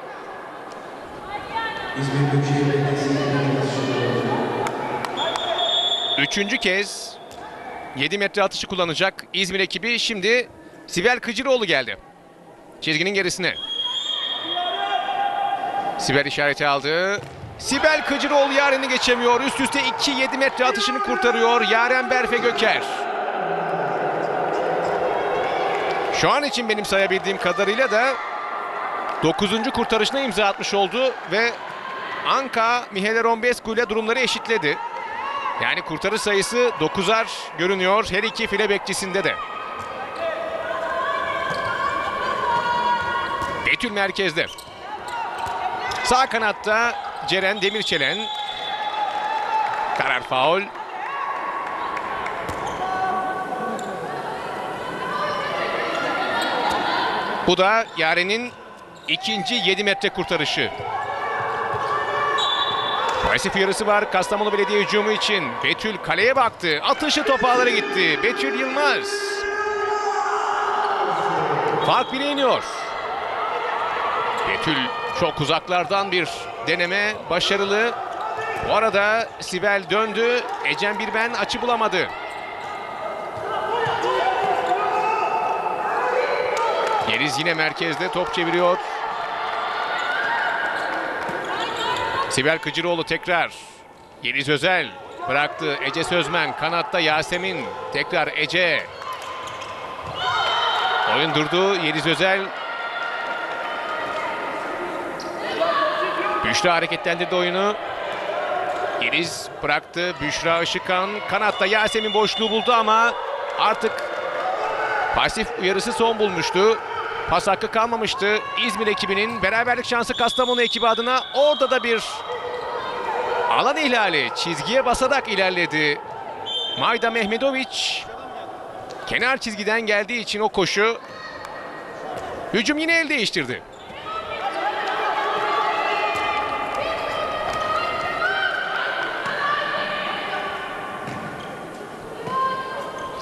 Üçüncü kez yedi metre atışı kullanacak İzmir ekibi. Şimdi Sibel Kıcıroğlu geldi çizginin gerisine. Sibel işareti aldı. Sibel Kıcıroğlu Yaren'i geçemiyor. Üst üste iki yedi metre atışını kurtarıyor Yaren Berfe Göker. Şu an için benim sayabildiğim kadarıyla da dokuzuncu kurtarışına imza atmış oldu ve Anka Mihaela Rombescu ile durumları eşitledi. Yani kurtarış sayısı dokuzar görünüyor her iki file bekçisinde de. Betül merkezde. Sağ kanatta Ceren Demirçelen. Karar faul. Bu da Yaren'in ikinci yedi metre kurtarışı. Pasif uyarısı var Kastamonu Belediye hücumu için. Betül kaleye baktı. Atışı top ağlara gitti. Betül Yılmaz. Fark bire iniyor. Betül çok uzaklardan bir deneme, başarılı. Bu arada Sibel döndü. Ecem Birben açı bulamadı. Yeliz yine merkezde top çeviriyor. Sibel Kıcıroğlu tekrar. Yeliz Özel bıraktı. Ece Sözmen kanatta, Yasemin tekrar Ece. Oyun durdu. Yeliz Özel. Büşra hareketlendirdi oyunu. Yeliz bıraktı. Büşra Işıkhan kanatta, Yasemin boşluğu buldu ama artık pasif uyarısı son bulmuştu. Pas hakkı kalmamıştı. İzmir ekibinin beraberlik şansı Kastamonu ekibi adına. Orada da bir alan ihlali. Çizgiye basarak ilerledi Mayda Mehmedoviç. Kenar çizgiden geldiği için o koşu. Hücum yine el değiştirdi.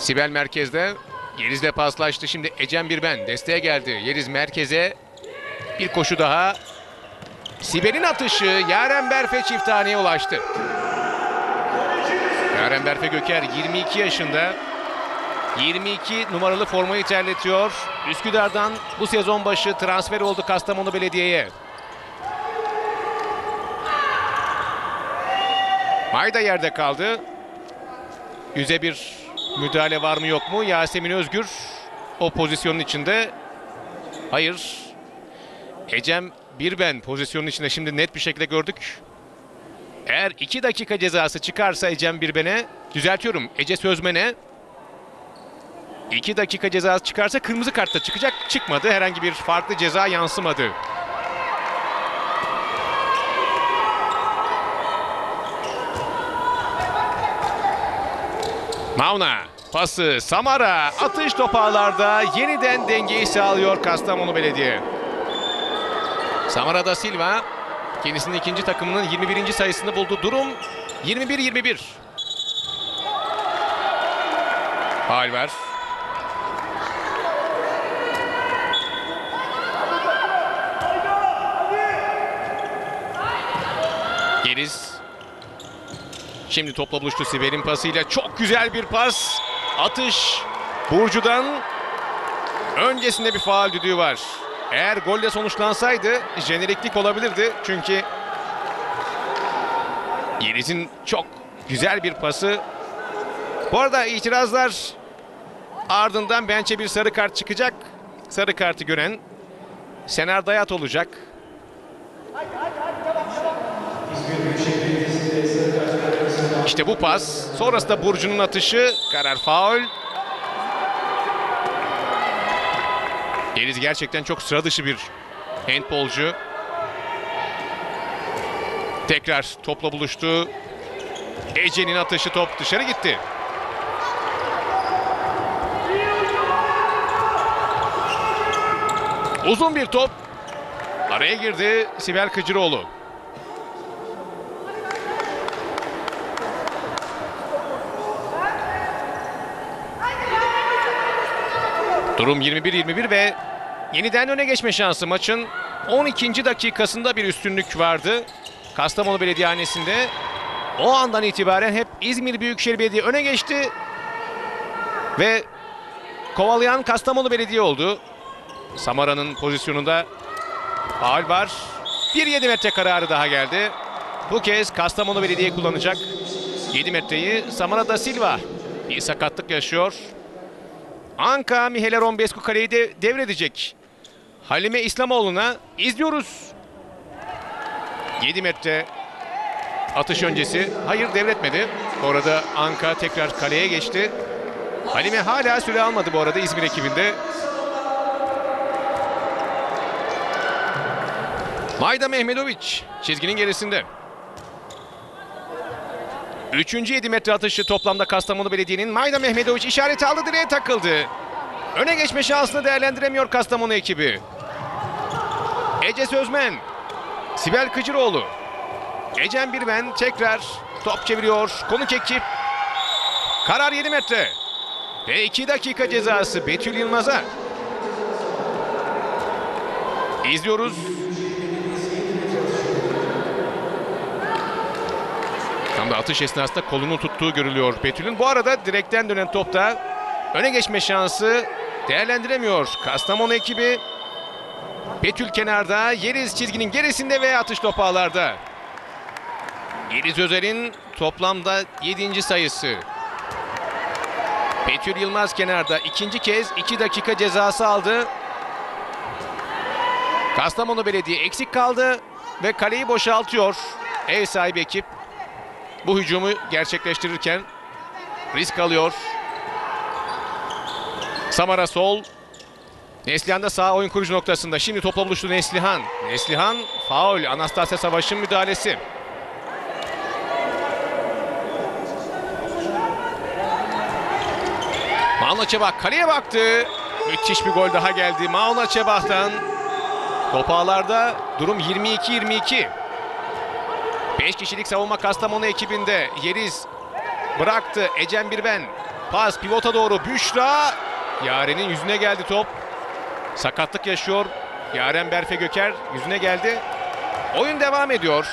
Sibel merkezde. Yeriz'le paslaştı. Şimdi Ecem Birben desteğe geldi. Yeriz merkeze. Bir koşu daha. Sibel'in atışı Yaren Berfe çift haneye ulaştı. Yaren Berfe Göker yirmi iki yaşında. yirmi iki numaralı formayı terletiyor. Üsküdar'dan bu sezon başı transfer oldu Kastamonu Belediye'ye. Mayda yerde kaldı. Yüze bir müdahale var mı yok mu? Yasemin Özgür o pozisyonun içinde. Hayır. Ecem Birben pozisyonun içinde, şimdi net bir şekilde gördük. Eğer iki dakika cezası çıkarsa Ecem Birben'e, düzeltiyorum Ece Sözmen'e, iki dakika cezası çıkarsa kırmızı kartta çıkacak. Çıkmadı. Herhangi bir farklı ceza yansımadı. Mauna pası Samara, atış topağlarda yeniden dengeyi sağlıyor Kastamonu Belediye. Samara da Silva kendisinin ikinci takımının yirmi birinci sayısını buldu. Durum yirmi bir yirmi bir. Faul var. Yeriz. Şimdi topla buluştu Sibel'in pasıyla. Çok güzel bir pas. Atış Burcu'dan. Öncesinde bir faul düdüğü var. Eğer golle sonuçlansaydı jeneriklik olabilirdi. Çünkü Yeriz'in çok güzel bir pası. Bu arada itirazlar ardından bençe bir sarı kart çıkacak. Sarı kartı gören Sener Dayat olacak. İşte bu pas. Sonrasında Burcu'nun atışı. Karar faul. Yeriz gerçekten çok sıra dışı bir handbolcu. Tekrar topla buluştu. Ece'nin atışı, top dışarı gitti. Uzun bir top. Araya girdi Sibel Kıcıroğlu. Durum yirmi bir yirmi bir ve yeniden öne geçme şansı. Maçın on ikinci dakikasında bir üstünlük vardı Kastamonu Belediyehanesi'nde. O andan itibaren hep İzmir Büyükşehir Belediye öne geçti ve kovalayan Kastamonu Belediye oldu. Samara'nın pozisyonunda faul var. Bir yedi metre kararı daha geldi. Bu kez Kastamonu Belediye kullanacak. yedi metreyi Samara da Silva bir sakatlık yaşıyor. Anka Mihaela Rombescu kaleyi de devredecek. Halime İslamoğlu'na izliyoruz. yedi metre atış öncesi. Hayır, devretmedi. Orada Anka tekrar kaleye geçti. Halime hala süre almadı bu arada İzmir ekibinde. Mayda Mehmedoviç çizginin gerisinde. Üçüncü yedi metre atışı toplamda Kastamonu Belediye'nin. Mayda Mehmedoviç işareti aldı, direğe takıldı. Öne geçme şansını değerlendiremiyor Kastamonu ekibi. Ece Sözmen, Sibel Kıcıroğlu, Ecem Birben tekrar top çeviriyor. Konuk ekip. Karar yedi metre. Ve iki dakika cezası Betül Yılmaz'a. İzliyoruz. Tam da atış esnasında kolunu tuttuğu görülüyor Betül'ün. Bu arada direkten dönen topta öne geçme şansı değerlendiremiyor Kastamonu ekibi. Betül kenarda, Yeriz çizginin gerisinde ve atış topu ağlarda. Yeriz Özer'in toplamda yedinci sayısı. Betül Yılmaz kenarda ikinci kez iki dakika cezası aldı. Kastamonu Belediye eksik kaldı ve kaleyi boşaltıyor ev sahibi ekip. Bu hücumu gerçekleştirirken risk alıyor. Samara sol. Neslihan da sağ oyun kurucu noktasında. Şimdi topla buluştu Neslihan. Neslihan faul. Anastasia Savaş'ın müdahalesi. Mauna Çebak kaleye baktı. Müthiş bir gol daha geldi Mauna Çebak'tan. Top ağlarda durum yirmi iki yirmi iki. beş kişilik savunma Kastamonu ekibinde. Yeriz bıraktı. Ecem Birben. Pas pivota doğru Büşra. Yaren'in yüzüne geldi top. Sakatlık yaşıyor. Yaren Berfe Göker yüzüne geldi. Oyun devam ediyor.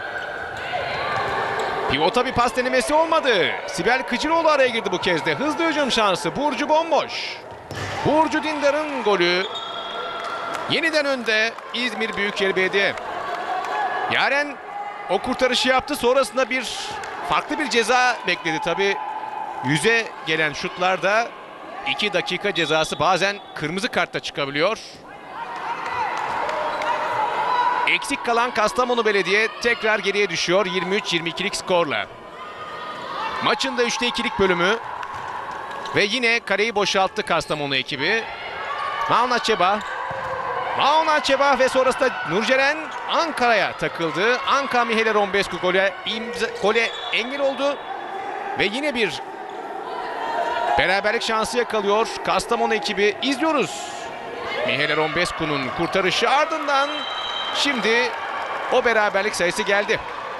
Pivota bir pas denemesi olmadı. Sibel Kıcıroğlu araya girdi bu kez de. Hızlı hücum şansı. Burcu bomboş. Burcu Dindar'ın golü. Yeniden önde İzmir Büyükşehir Belediye. Yaren o kurtarışı yaptı. Sonrasında bir farklı bir ceza bekledi. Tabii yüze gelen şutlarda iki dakika cezası bazen kırmızı kartla çıkabiliyor. Eksik kalan Kastamonu Belediye tekrar geriye düşüyor yirmi üç yirmi ikilik skorla. Maçın da üçte ikilik bölümü ve yine kareyi boşalttı Kastamonu ekibi. Mauna Çeba. Mauna Çeba ve sonrasında Nurceren Ankara'ya takıldı. Anka Mihaela Rombescu gole, imza, gole engel oldu. Ve yine bir beraberlik şansı yakalıyor Kastamonu ekibi. İzliyoruz. Mihaela Rombescu'nun kurtarışı ardından şimdi o beraberlik sayısı geldi.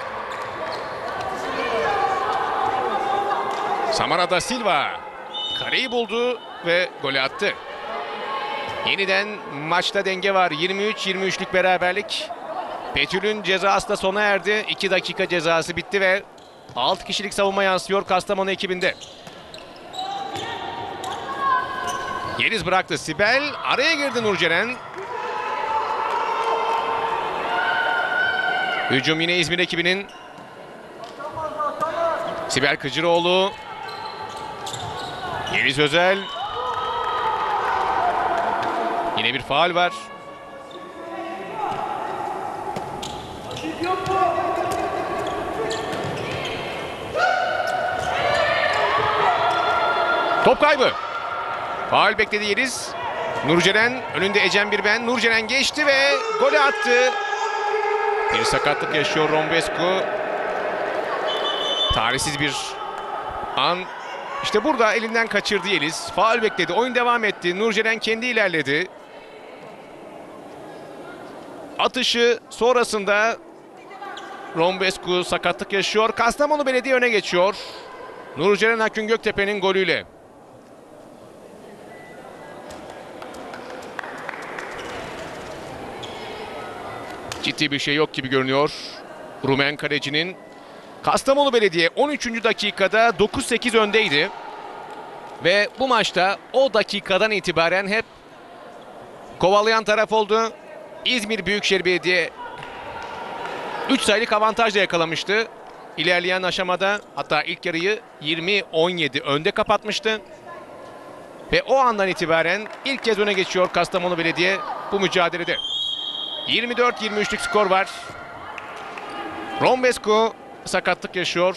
Samara da Silva kareyi buldu ve golü attı. Yeniden maçta denge var. yirmi üç yirmi üçlük beraberlik. Betül'ün cezası da sona erdi. iki dakika cezası bitti ve altı kişilik savunma yansıyor Kastamonu ekibinde. Yeliz bıraktı. Sibel araya girdi Nurceren. Hücum yine İzmir ekibinin. Sibel Kıcıroğlu. Yeliz Özel. Yine bir faul var. Top kaybı. Faul bekledi Yeliz. Nurceren önünde Ecem Birben. Nurceren geçti ve golü attı. Bir sakatlık yaşıyor Rombescu. Talihsiz bir an. İşte burada elinden kaçırdı Yeliz. Faul bekledi. Oyun devam etti. Nurceren kendi ilerledi. Atışı sonrasında Rombescu sakatlık yaşıyor. Kastamonu Belediye öne geçiyor. Nurceren Akgün Göktepe'nin golüyle. Ciddi bir şey yok gibi görünüyor Rumen kalecinin. Kastamonu Belediye on üçüncü dakikada dokuz sekiz öndeydi. Ve bu maçta o dakikadan itibaren hep kovalayan taraf oldu. İzmir Büyükşehir Belediye üç sayılık avantajla yakalamıştı. İlerleyen aşamada hatta ilk yarıyı yirmi on yedi önde kapatmıştı. Ve o andan itibaren ilk kez öne geçiyor Kastamonu Belediye bu mücadelede. yirmi dört yirmi üçlük skor var. Rombescu sakatlık yaşıyor.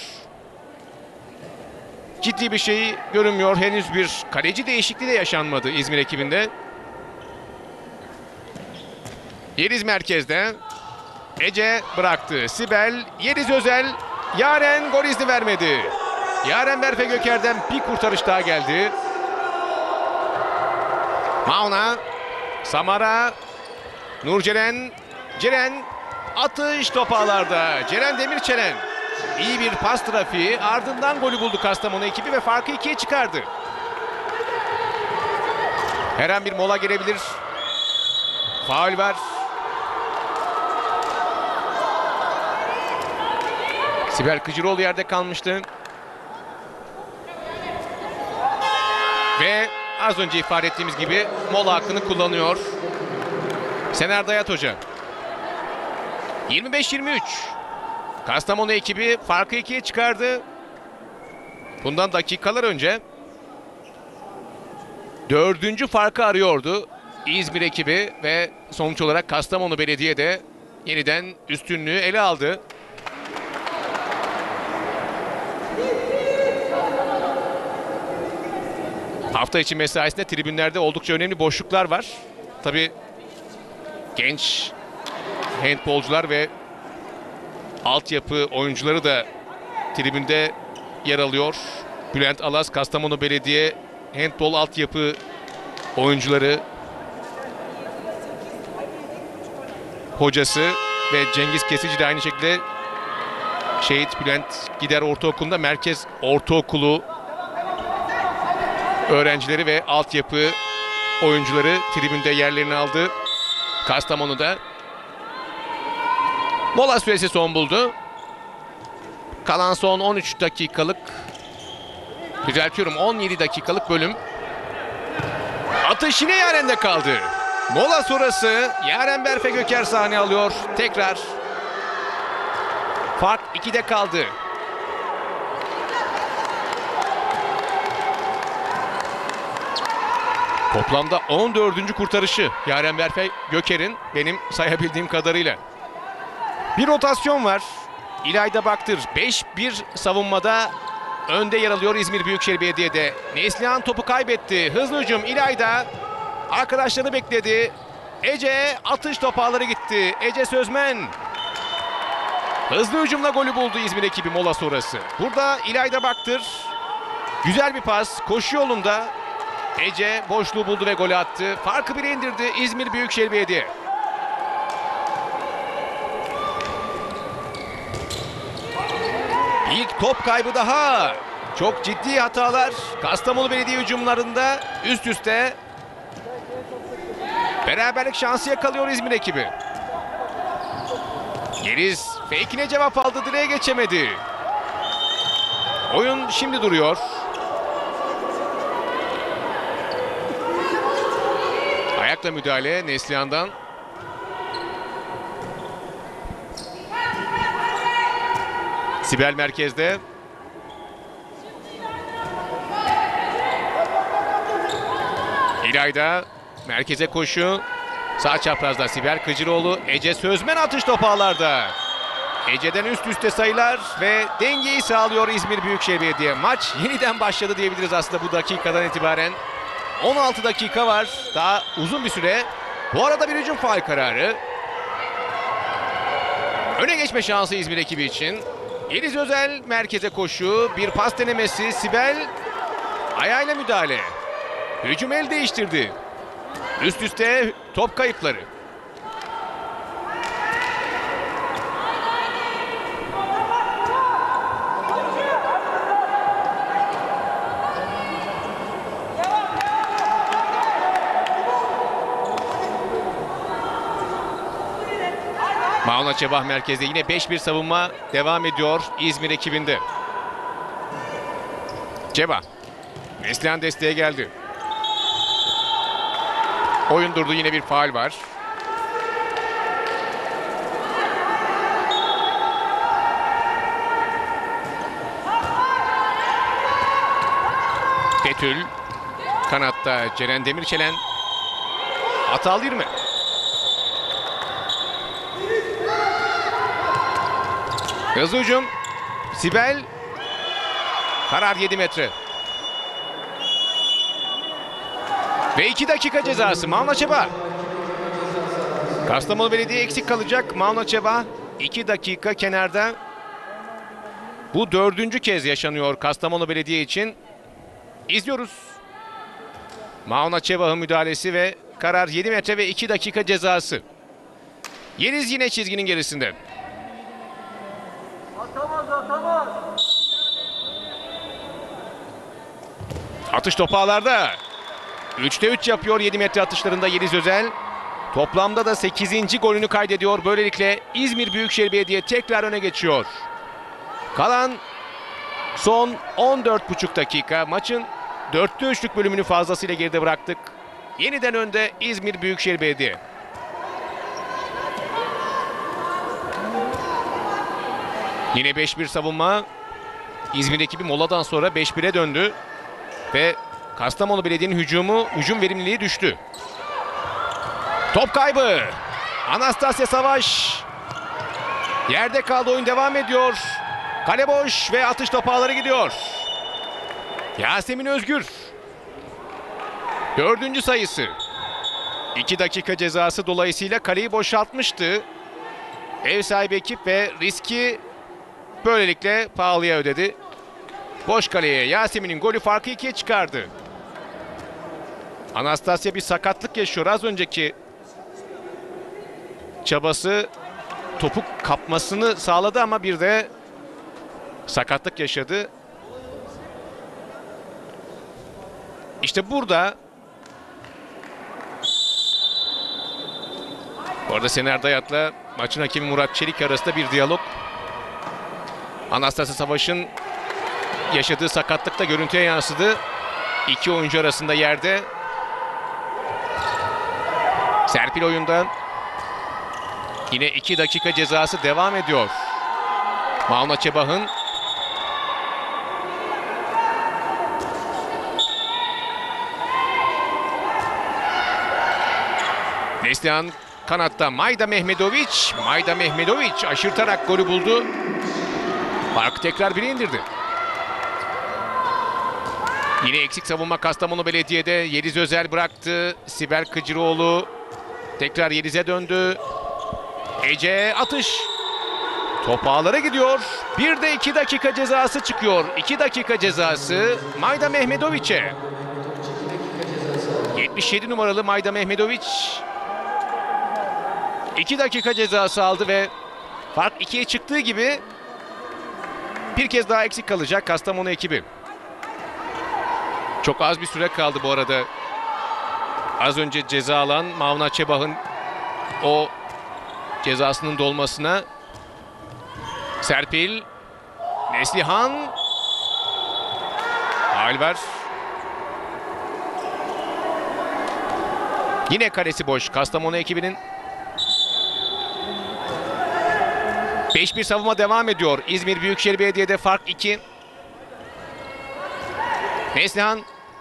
Ciddi bir şey görünmüyor. Henüz bir kaleci değişikliği de yaşanmadı İzmir ekibinde. Yeliz merkezde. Ece bıraktı. Sibel, Yeliz Özel, Yaren gol izni vermedi. Yaren Berfe Göker'den bir kurtarış daha geldi. Mauna, Samara, Nurceren, Ceren atış top ağlarda. Ceren Demirçelen iyi bir pas trafiği ardından golü buldu Kastamonu ekibi ve farkı ikiye çıkardı. Her an bir mola gelebilir. Faul var. Sibel Kıcıroğlu yerde kalmıştı. Ve az önce ifade ettiğimiz gibi mola hakkını kullanıyor Sener Dayat Hoca. yirmi beş yirmi üç. Kastamonu ekibi farkı ikiye çıkardı. Bundan dakikalar önce dördüncü farkı arıyordu İzmir ekibi ve sonuç olarak Kastamonu Belediye de yeniden üstünlüğü ele aldı. Hafta içi mesaisinde tribünlerde oldukça önemli boşluklar var. Tabii genç handbolcular ve altyapı oyuncuları da tribünde yer alıyor. Bülent Alas, Kastamonu Belediye handbol altyapı oyuncuları, hocası ve Cengiz Kesici de aynı şekilde Şehit Bülent Gider Ortaokulu'nda Merkez Ortaokulu öğrencileri ve altyapı oyuncuları tribünde yerlerini aldı. Kastamonu'da. Mola süresi son buldu. Kalan son on üç dakikalık, düzeltiyorum on yedi dakikalık bölüm. Atış yine Yaren'de kaldı. Mola sonrası Yaren Berfe Göker sahne alıyor. Tekrar fark ikide kaldı. Toplamda on dördüncü kurtarışı Yaren Berfe Göker'in, benim sayabildiğim kadarıyla. Bir rotasyon var. İlayda Baktır beş bir savunmada önde yer alıyor İzmir Büyükşehir Belediye'de. Neslihan topu kaybetti. Hızlı hücum İlayda. Arkadaşlarını bekledi. Ece atış topağları gitti. Ece Sözmen. Hızlı hücumla golü buldu İzmir ekibi mola sonrası. Burada İlayda Baktır. Güzel bir pas. Koşu yolunda. Ece boşluğu buldu ve golü attı. Farkı bire indirdi İzmir Büyükşehir Belediye. İlk top kaybı daha. Çok ciddi hatalar Kastamonu Belediye hücumlarında üst üste. Beraberlik şansı yakalıyor İzmir ekibi. Geriz fake'ine cevap aldı, direğe geçemedi. Oyun şimdi duruyor. Ayakla müdahale Neslihan'dan. Sibel merkezde. İlayda merkeze koşu. Sağ çaprazda Sibel Kıcıroğlu. Ece Sözmen atış topağlarda. Ece'den üst üste sayılar ve dengeyi sağlıyor İzmir Büyükşehir Belediye. Maç yeniden başladı diyebiliriz aslında bu dakikadan itibaren. on altı dakika var. Daha uzun bir süre. Bu arada bir hücum faul kararı. Öne geçme şansı İzmir ekibi için. Yeliz Özel merkeze koşu. Bir pas denemesi. Sibel ayağıyla müdahale. Hücum el değiştirdi. Üst üste top kayıpları. Mauna Çebah merkezde yine beş bir savunma devam ediyor İzmir ekibinde. Çebah. Neslihan desteğe geldi. Oyun durdu, yine bir faul var. Betül. Kanatta Ceren Demirçelen. Hatalı değil mi? Hızlı hücum. Sibel. Karar yedi metre. Ve iki dakika cezası Mauna Çebah. Kastamonu Belediye eksik kalacak. Mauna Çebah iki dakika kenarda. Bu dördüncü kez yaşanıyor Kastamonu Belediye için. İzliyoruz. Mauna Çebah'ın müdahalesi ve karar yedi metre ve iki dakika cezası. Yeliz yine çizginin gerisinde. Atamaz, atamaz. Atış topağlarda. üçte üç yapıyor yedi metre atışlarında Yeliz Özel. Toplamda da sekizinci golünü kaydediyor. Böylelikle İzmir Büyükşehir Belediye tekrar öne geçiyor. Kalan son on dört buçuk dakika. Maçın dörtte üçlük bölümünü fazlasıyla geride bıraktık. Yeniden önde İzmir Büyükşehir Belediye. Yine beş bir savunma. İzmir ekibi moladan sonra beş bire döndü. Ve Kastamonu Belediye'nin hücumu, hücum verimliliği düştü. Top kaybı. Anastasya Savaş. Yerde kaldı, oyun devam ediyor. Kale boş ve atış topağları gidiyor. Yasemin Özgür. Dördüncü sayısı. iki dakika cezası dolayısıyla kaleyi boşaltmıştı. Ev sahibi ekip ve riski böylelikle pahalıya ödedi. Boş kaleye Yasemin'in golü farkı ikiye çıkardı. Anastasya bir sakatlık yaşıyor. Az önceki çabası topu kapmasını sağladı ama bir de sakatlık yaşadı. İşte burada bu arada Sener Dayat'la maçın hakemi Murat Çelik arasında bir diyalog. Anastasia Savaş'ın yaşadığı sakatlık da görüntüye yansıdı. İki oyuncu arasında yerde. Serpil oyunda. Yine iki dakika cezası devam ediyor. Mauna Çebah'ın. Neslihan kanatta Mayda Mehmedoviç. Mayda Mehmedoviç aşırtarak golü buldu. Farkı tekrar bire indirdi. Yine eksik savunma Kastamonu Belediye'de. Yeliz Özel bıraktı. Sibel Kıcıroğlu tekrar Yeliz'e döndü. Ece atış. Top ağlara gidiyor. Bir de iki dakika cezası çıkıyor. iki dakika cezası Mayda Mehmedoviç'e. yetmiş yedi numaralı Mayda Mehmedoviç iki dakika cezası aldı ve fark ikiye çıktığı gibi bir kez daha eksik kalacak Kastamonu ekibi. Çok az bir süre kaldı bu arada. Az önce ceza alan Mauna Çebah'ın o cezasının dolmasına. Serpil, Neslihan, Alver. Yine kalesi boş Kastamonu ekibinin. beş bir savunma devam ediyor. İzmir Büyükşehir Belediye'de fark iki. Neslihan.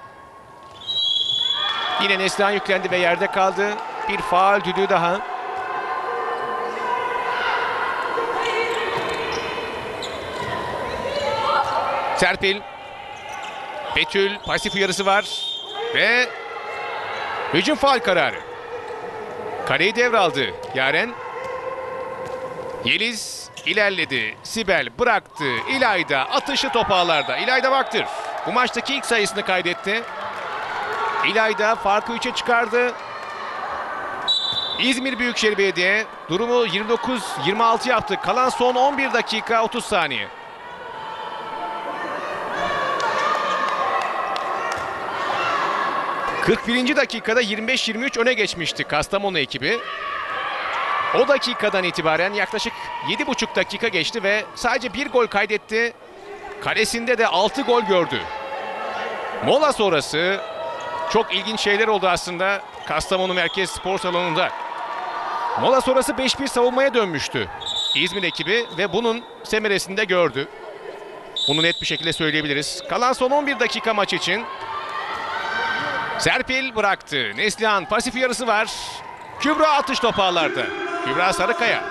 Yine Neslihan yüklendi ve yerde kaldı. Bir faul düdüğü daha. Serpil. Betül pasif uyarısı var. Ve hücum faul kararı. Kaleyi devraldı Yaren. Yeliz ilerledi. Sibel bıraktı. İlayda atışı top ağlarda. İlayda Baktır bu maçtaki ilk sayısını kaydetti. İlayda farkı üçe çıkardı. İzmir Büyükşehir Belediye durumu yirmi dokuz yirmi altı yaptı. Kalan son on bir dakika otuz saniye. kırk birinci dakikada yirmi beş yirmi üç öne geçmişti Kastamonu ekibi. O dakikadan itibaren yaklaşık yedi buçuk dakika geçti ve sadece bir gol kaydetti. Kalesinde de altı gol gördü. Mola sonrası çok ilginç şeyler oldu aslında Kastamonu Merkez Spor Salonu'nda. Mola sonrası beş bir savunmaya dönmüştü İzmir ekibi ve bunun semeresini de gördü. Bunu net bir şekilde söyleyebiliriz. Kalan son on bir dakika maç için. Serpil bıraktı. Neslihan pasif yarısı var. Kübra atış top ağlarda. Kübra Sarıkaya.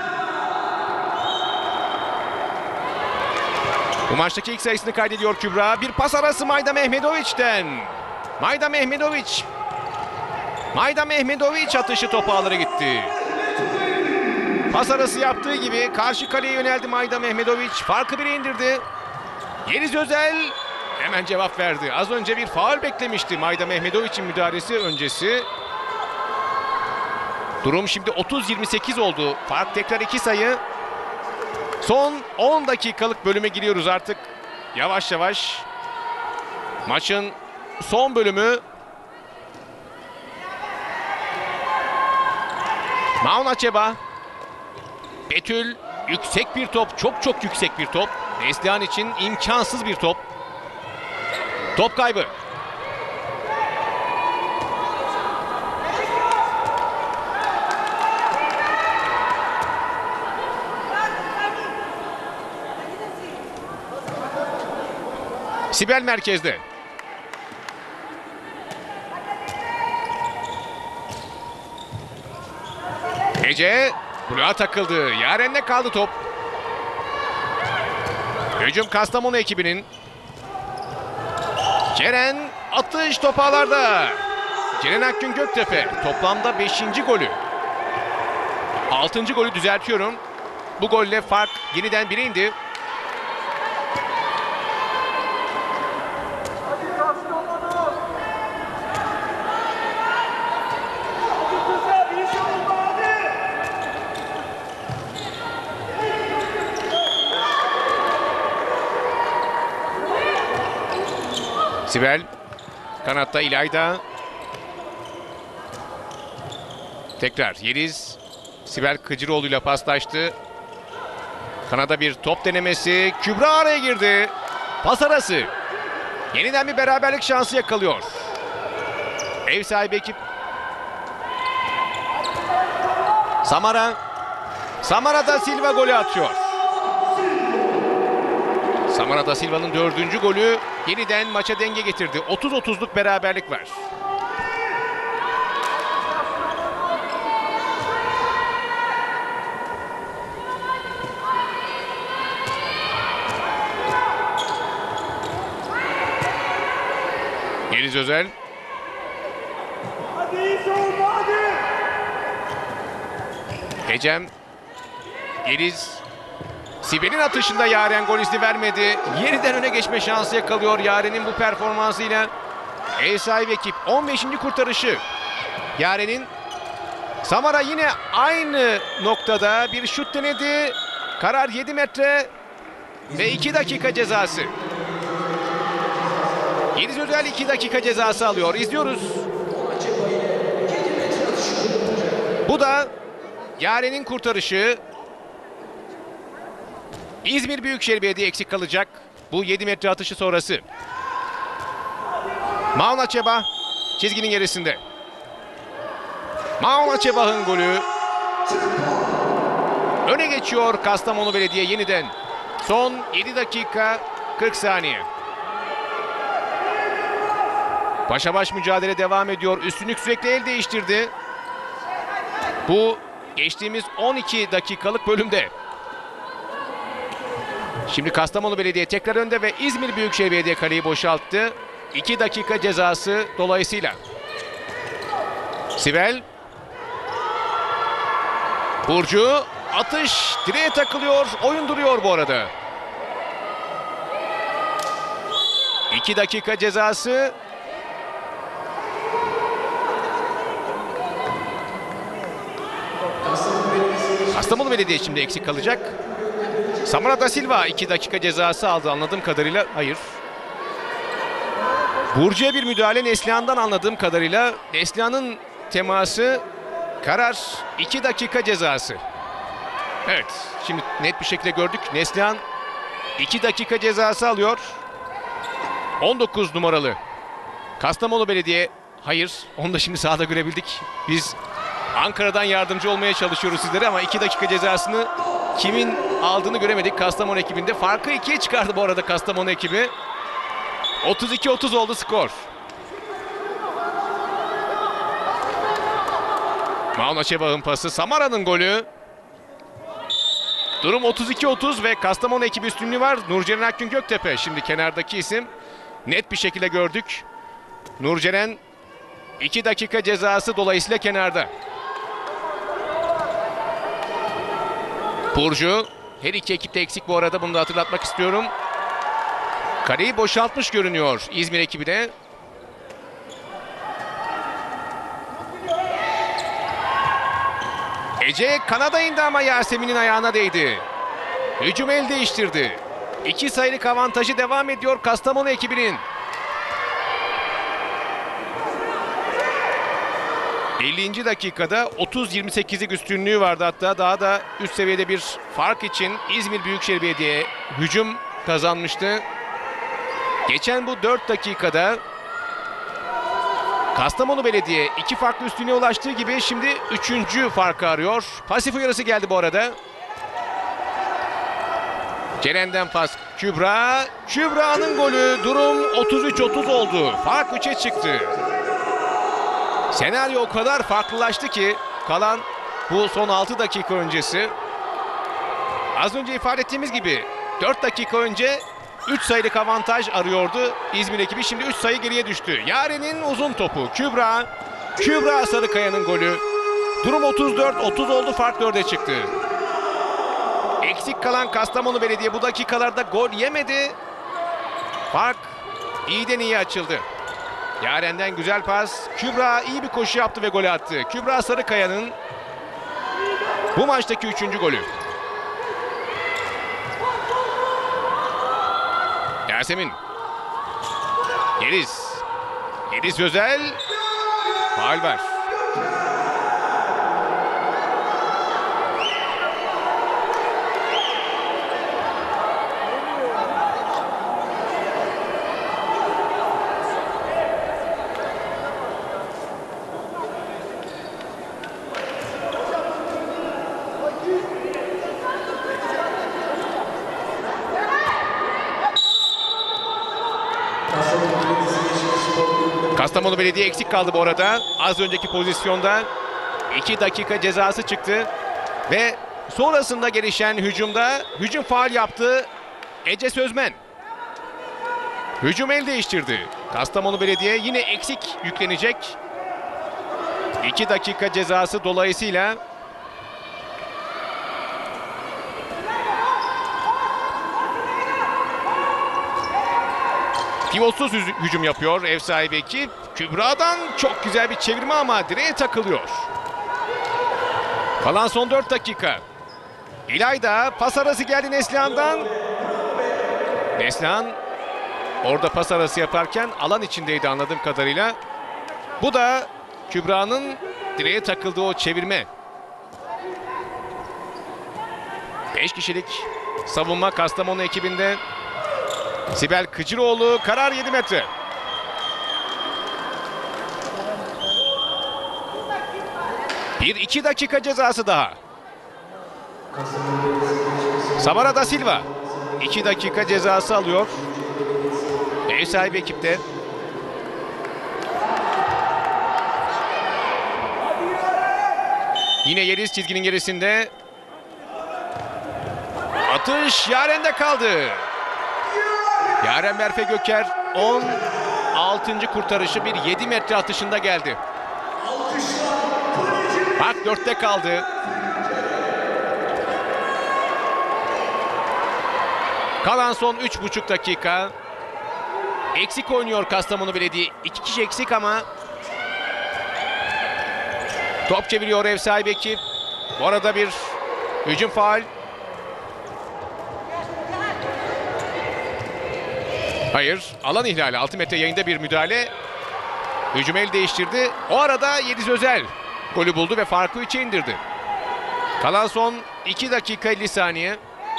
Bu maçtaki ilk sayısını kaydediyor Kübra. Bir pas arası Mayda Mehmedoviç'ten. Mayda Mehmedoviç. Mayda Mehmedoviç atışı top ağlara gitti. Pas arası yaptığı gibi karşı kaleye yöneldi Mayda Mehmedoviç. Farkı bire indirdi. Yeliz Özel hemen cevap verdi. Az önce bir faul beklemişti Mayda Mehmedoviç'in müdahalesi öncesi. Durum şimdi otuz yirmi sekiz oldu. Fark tekrar iki sayı. Son on dakikalık bölüme giriyoruz artık. Yavaş yavaş. Maçın son bölümü. Mauna Çeba. Betül yüksek bir top. Çok çok yüksek bir top. Neslihan için imkansız bir top. Top kaybı. Sibel merkezde. Ece bloğa takıldı. Yaren'le kaldı top. Hücum Kastamonu ekibinin. Ceren atış top ağlarda. Ceren Akgün Göktepe toplamda beşinci golü. altıncı golü düzeltiyorum. Bu golle fark yeniden bire indi. Sibel Kanatta İlayda. Tekrar Yeliz. Sibel Kıcıroğlu ile paslaştı. Kanada bir top denemesi. Kübra araya girdi. Pas arası. Yeniden bir beraberlik şansı yakalıyor. Ev sahibi ekip. Samara. Samara da Silva golü atıyor. Samara da Silva'nın dördüncü golü yeniden maça denge getirdi. otuz otuzluk beraberlik var. Yeliz Özel. Ecem. Yeliz. Sibel'in atışında Yaren gol izni vermedi. Yeniden öne geçme şansı yakalıyor Yaren'in bu performansıyla. Ev sahibi ekip on beşinci kurtarışı. Yaren'in. Samara yine aynı noktada bir şut denedi. Karar yedi metre ve iki dakika cezası. Yeliz Özel iki dakika cezası alıyor. İzliyoruz. Bu da Yaren'in kurtarışı. İzmir Büyükşehir Belediye eksik kalacak. Bu yedi metre atışı sonrası. Mauna Çeba çizginin gerisinde. Mauna Çeba'nın golü. Öne geçiyor Kastamonu Belediye yeniden. Son yedi dakika kırk saniye. Başa baş mücadele devam ediyor. Üstünlük sürekli el değiştirdi. Bu geçtiğimiz on iki dakikalık bölümde. Şimdi Kastamonu Belediye tekrar önde ve İzmir Büyükşehir Belediye kaleyi boşalttı. iki dakika cezası dolayısıyla. Sibel. Burcu. Atış direğe takılıyor. Oyun duruyor bu arada. iki dakika cezası. Kastamonu Belediye şimdi eksik kalacak. Samara da Silva iki dakika cezası aldı anladığım kadarıyla. Hayır. Burcu'ya bir müdahale Neslihan'dan anladığım kadarıyla. Neslihan'ın teması, karar iki dakika cezası. Evet, şimdi net bir şekilde gördük. Neslihan iki dakika cezası alıyor. on dokuz numaralı Kastamonu Belediye. Hayır, onu da şimdi sahada görebildik. Biz Ankara'dan yardımcı olmaya çalışıyoruz sizlere ama iki dakika cezasını kimin aldığını göremedik. Kastamonu ekibinde. Farkı ikiye çıkardı bu arada Kastamonu ekibi. otuz iki otuz oldu skor. Mauna Çeba'nın pası. Samara'nın golü. Durum otuz iki otuz ve Kastamonu ekibi üstünlüğü var. Nurceren Akgün Göktepe şimdi kenardaki isim. Net bir şekilde gördük. Nurceren iki dakika cezası dolayısıyla kenarda. Burcu. Her iki ekip de eksik bu arada, bunu da hatırlatmak istiyorum. Kaleyi boşaltmış görünüyor İzmir ekibi de. Ece kanada indi ama Yasemin'in ayağına değdi. Hücum el değiştirdi. İki sayılık avantajı devam ediyor Kastamonu ekibinin. ellinci dakikada otuz yirmi sekizlik üstünlüğü vardı, hatta daha da üst seviyede bir fark için İzmir Büyükşehir Belediye hücum kazanmıştı. Geçen bu dört dakikada Kastamonu Belediye iki farklı üstünlüğe ulaştığı gibi şimdi üçüncü farkı arıyor. Pasif uyarısı geldi bu arada. Ceren'den pas Kübra. Kübra'nın golü. Durum otuz üç otuz oldu. Fark üçe çıktı. Senaryo o kadar farklılaştı ki kalan bu son altı dakika öncesi. Az önce ifade ettiğimiz gibi dört dakika önce üç sayılık avantaj arıyordu İzmir ekibi. Şimdi üç sayı geriye düştü. Yaren'in uzun topu. Kübra. Kübra Sarıkaya'nın golü. Durum otuz dört otuz oldu. Fark dörde çıktı. Eksik kalan Kastamonu Belediye bu dakikalarda gol yemedi. Fark iyiden iyi açıldı. Yaren'den güzel pas. Kübra iyi bir koşu yaptı ve gol attı. Kübra Sarıkaya'nın bu maçtaki üçüncü golü. Yasemin. Yeliz. Yeliz Özel. Faul var. Kastamonu Belediye eksik kaldı bu arada. Az önceki pozisyonda iki dakika cezası çıktı. Ve sonrasında gelişen hücumda hücum faul yaptı Ece Sözmen. Hücum el değiştirdi. Kastamonu Belediye yine eksik yüklenecek. iki dakika cezası dolayısıyla pivotsuz hücum yapıyor ev sahibi ekip. Kübra'dan çok güzel bir çevirme ama direğe takılıyor. Kalan son dört dakika. İlayda pas arası geldi Neslihan'dan. Neslihan orada pas arası yaparken alan içindeydi anladığım kadarıyla. Bu da Kübra'nın direğe takıldığı o çevirme. beş kişilik savunma Kastamonu ekibinde. Sibel Kıcıroğlu, karar yedi metre. Bir iki dakika cezası daha. Samara da Silva iki dakika cezası alıyor. Ev sahibi ekipte. Yine Yeliz çizginin gerisinde. Atış Yaren'de kaldı. Yaren Merve Göker on altıncı kurtarışı bir yedi metre atışında geldi. Fark dörtte kaldı. Kalan son üç buçuk dakika. Eksik oynuyor Kastamonu Belediye. İki kişi eksik ama top çeviriyor ev sahibi ekip. Bu arada bir hücum faul. Hayır, alan ihlali. altı metre yayında bir müdahale. Hücum el değiştirdi. O arada Yeliz Özel golü buldu ve farkı üçe indirdi. Kalan son iki dakika elli saniye.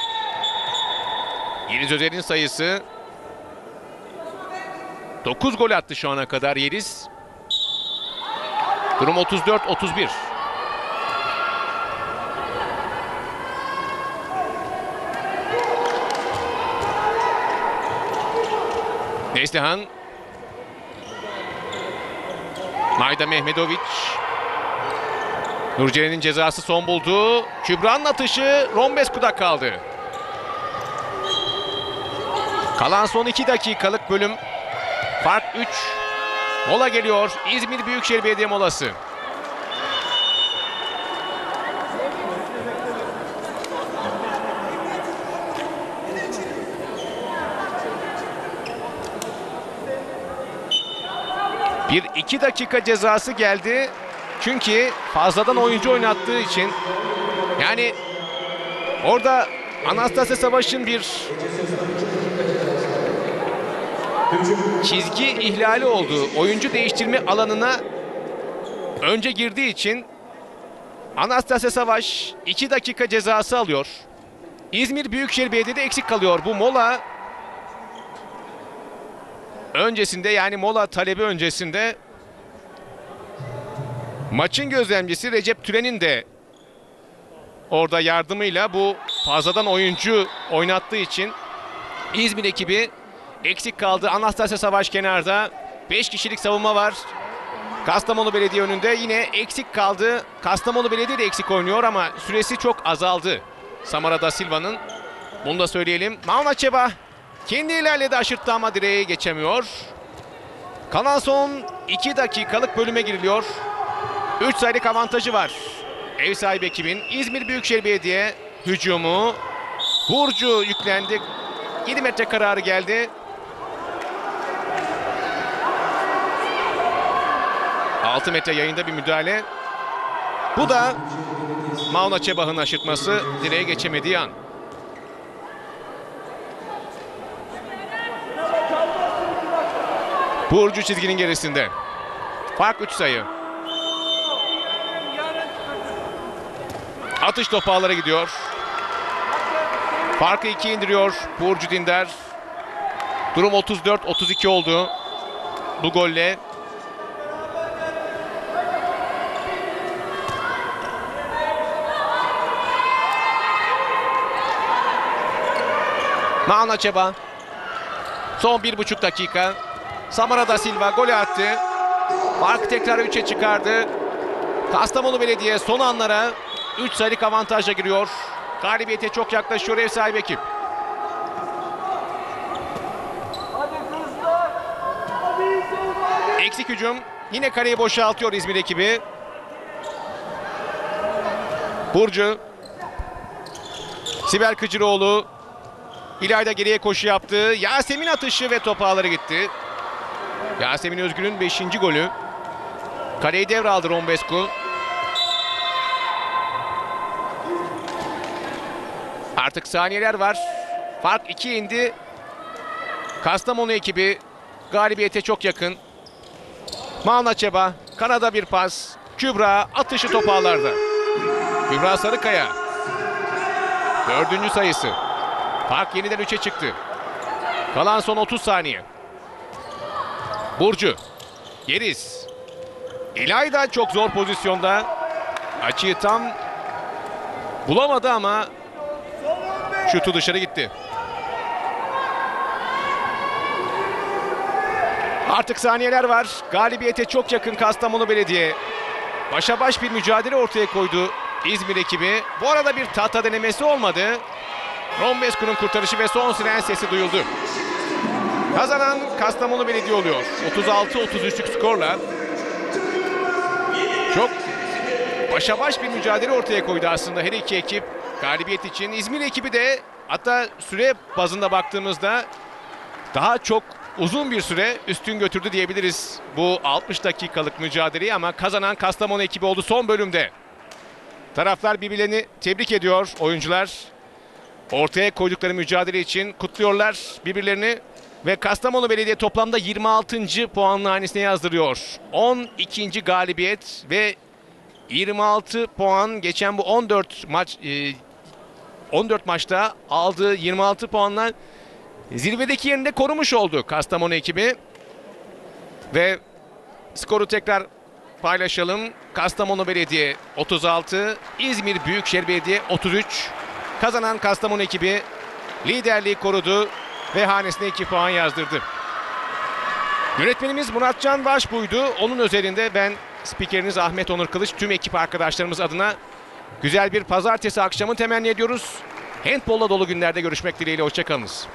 Yeliz Özel'in sayısı dokuz gol attı şu ana kadar Yeliz. Durum otuz dört otuz bir. Neslihan. Mayda Mehmedoviç. Nurceren'in cezası son buldu. Kübra'nın atışı Rombescu'da kaldı. Kalan son iki dakikalık bölüm. Fark üç. Mola geliyor. İzmir Büyükşehir Belediye molası. Bir iki dakika cezası geldi. Çünkü fazladan oyuncu oynattığı için. Yani orada Anastasia Savaş'ın bir çizgi ihlali oldu. Oyuncu değiştirme alanına önce girdiği için Anastasia Savaş iki dakika cezası alıyor. İzmir Büyükşehir Belediye'de eksik kalıyor. Bu mola öncesinde, yani mola talebi öncesinde maçın gözlemcisi Recep Türen'in de orada yardımıyla bu fazladan oyuncu oynattığı için İzmir ekibi eksik kaldı. Anastasia Savaş kenarda. beş kişilik savunma var. Kastamonu Belediye önünde yine eksik kaldı. Kastamonu Belediye de eksik oynuyor ama süresi çok azaldı Samara da Silva'nın. Bunu da söyleyelim. Mauna Çeba kendi ilerledi, aşırttı ama direğe geçemiyor. Kalan son iki dakikalık bölüme giriliyor. üç sayılık avantajı var ev sahibi ekibin. İzmir Büyükşehir Belediye hücumu. Burcu yüklendi. yedi metre kararı geldi. altı metre yayında bir müdahale. Bu da Mauna Çebah'ın aşırtması, direğe geçemediği an. Burcu çizginin gerisinde. Fark üç sayı. Atış topu ağlara gidiyor. Farkı ikiye indiriyor Burcu Dinder. Durum otuz dört otuz iki oldu bu golle. Mauna Çeba. Son bir buçuk dakika. Samara da Silva golü attı. Fark tekrar üçe çıkardı. Kastamonu Belediye son anlara üç sayılık avantajla giriyor. Galibiyete çok yaklaşıyor ev sahibi ekip. Eksik hücum. Yine kaleyi boşaltıyor İzmir ekibi. Burcu. Sibel Kıcıroğlu. İlayda geriye koşu yaptı. Yasemin atışı ve top ağlara gitti. Yasemin Özgür'ün beşinci golü. Kaleyi devraldı Rombescu. Artık saniyeler var. Fark ikiye indi. Kastamonu ekibi galibiyete çok yakın. Mauna Çeba. Kanada bir pas. Kübra atışı top ağlarda. Kübra Sarıkaya. Dördüncü sayısı. Fark yeniden üçe çıktı. Kalan son otuz saniye. Burcu. Yeriz. İlayda çok zor pozisyonda. Açıyı tam bulamadı ama şutu dışarı gitti. Artık saniyeler var. Galibiyete çok yakın Kastamonu Belediye. Başa baş bir mücadele ortaya koydu İzmir ekibi. Bu arada bir tahta denemesi olmadı. Rombescu'nun kurtarışı ve son siren sesi duyuldu. Kazanan Kastamonu Belediye oluyor. otuz altı otuz üçlük skorla. Çok başa baş bir mücadele ortaya koydu aslında her iki ekip galibiyet için. İzmir ekibi de hatta süre bazında baktığımızda daha çok uzun bir süre üstün götürdü diyebiliriz bu altmış dakikalık mücadeleyi, ama kazanan Kastamonu ekibi oldu son bölümde. Taraflar birbirlerini tebrik ediyor, oyuncular ortaya koydukları mücadele için kutluyorlar birbirlerini ve Kastamonu Belediye toplamda yirmi altıncı puanlı hanesine yazdırıyor. on ikinci galibiyet ve yirmi altı puan, geçen bu on dört maç on dört maçta aldığı yirmi altı puanla zirvedeki yerini de korumuş oldu Kastamonu ekibi. Ve skoru tekrar paylaşalım. Kastamonu Belediye otuz altı, İzmir Büyükşehir Belediye otuz üç. Kazanan Kastamonu ekibi liderliği korudu ve hanesine iki puan yazdırdı. Yönetmenimiz Muratcan Başbuğ'ydu. Onun özelinde ben spikeriniz Ahmet Onur Kılıç, tüm ekip arkadaşlarımız adına güzel bir pazartesi akşamı temenni ediyoruz. Handbolla dolu günlerde görüşmek dileğiyle, hoşçakalınız.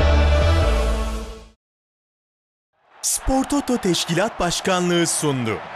Spor Toto Teşkilat Başkanlığı sundu.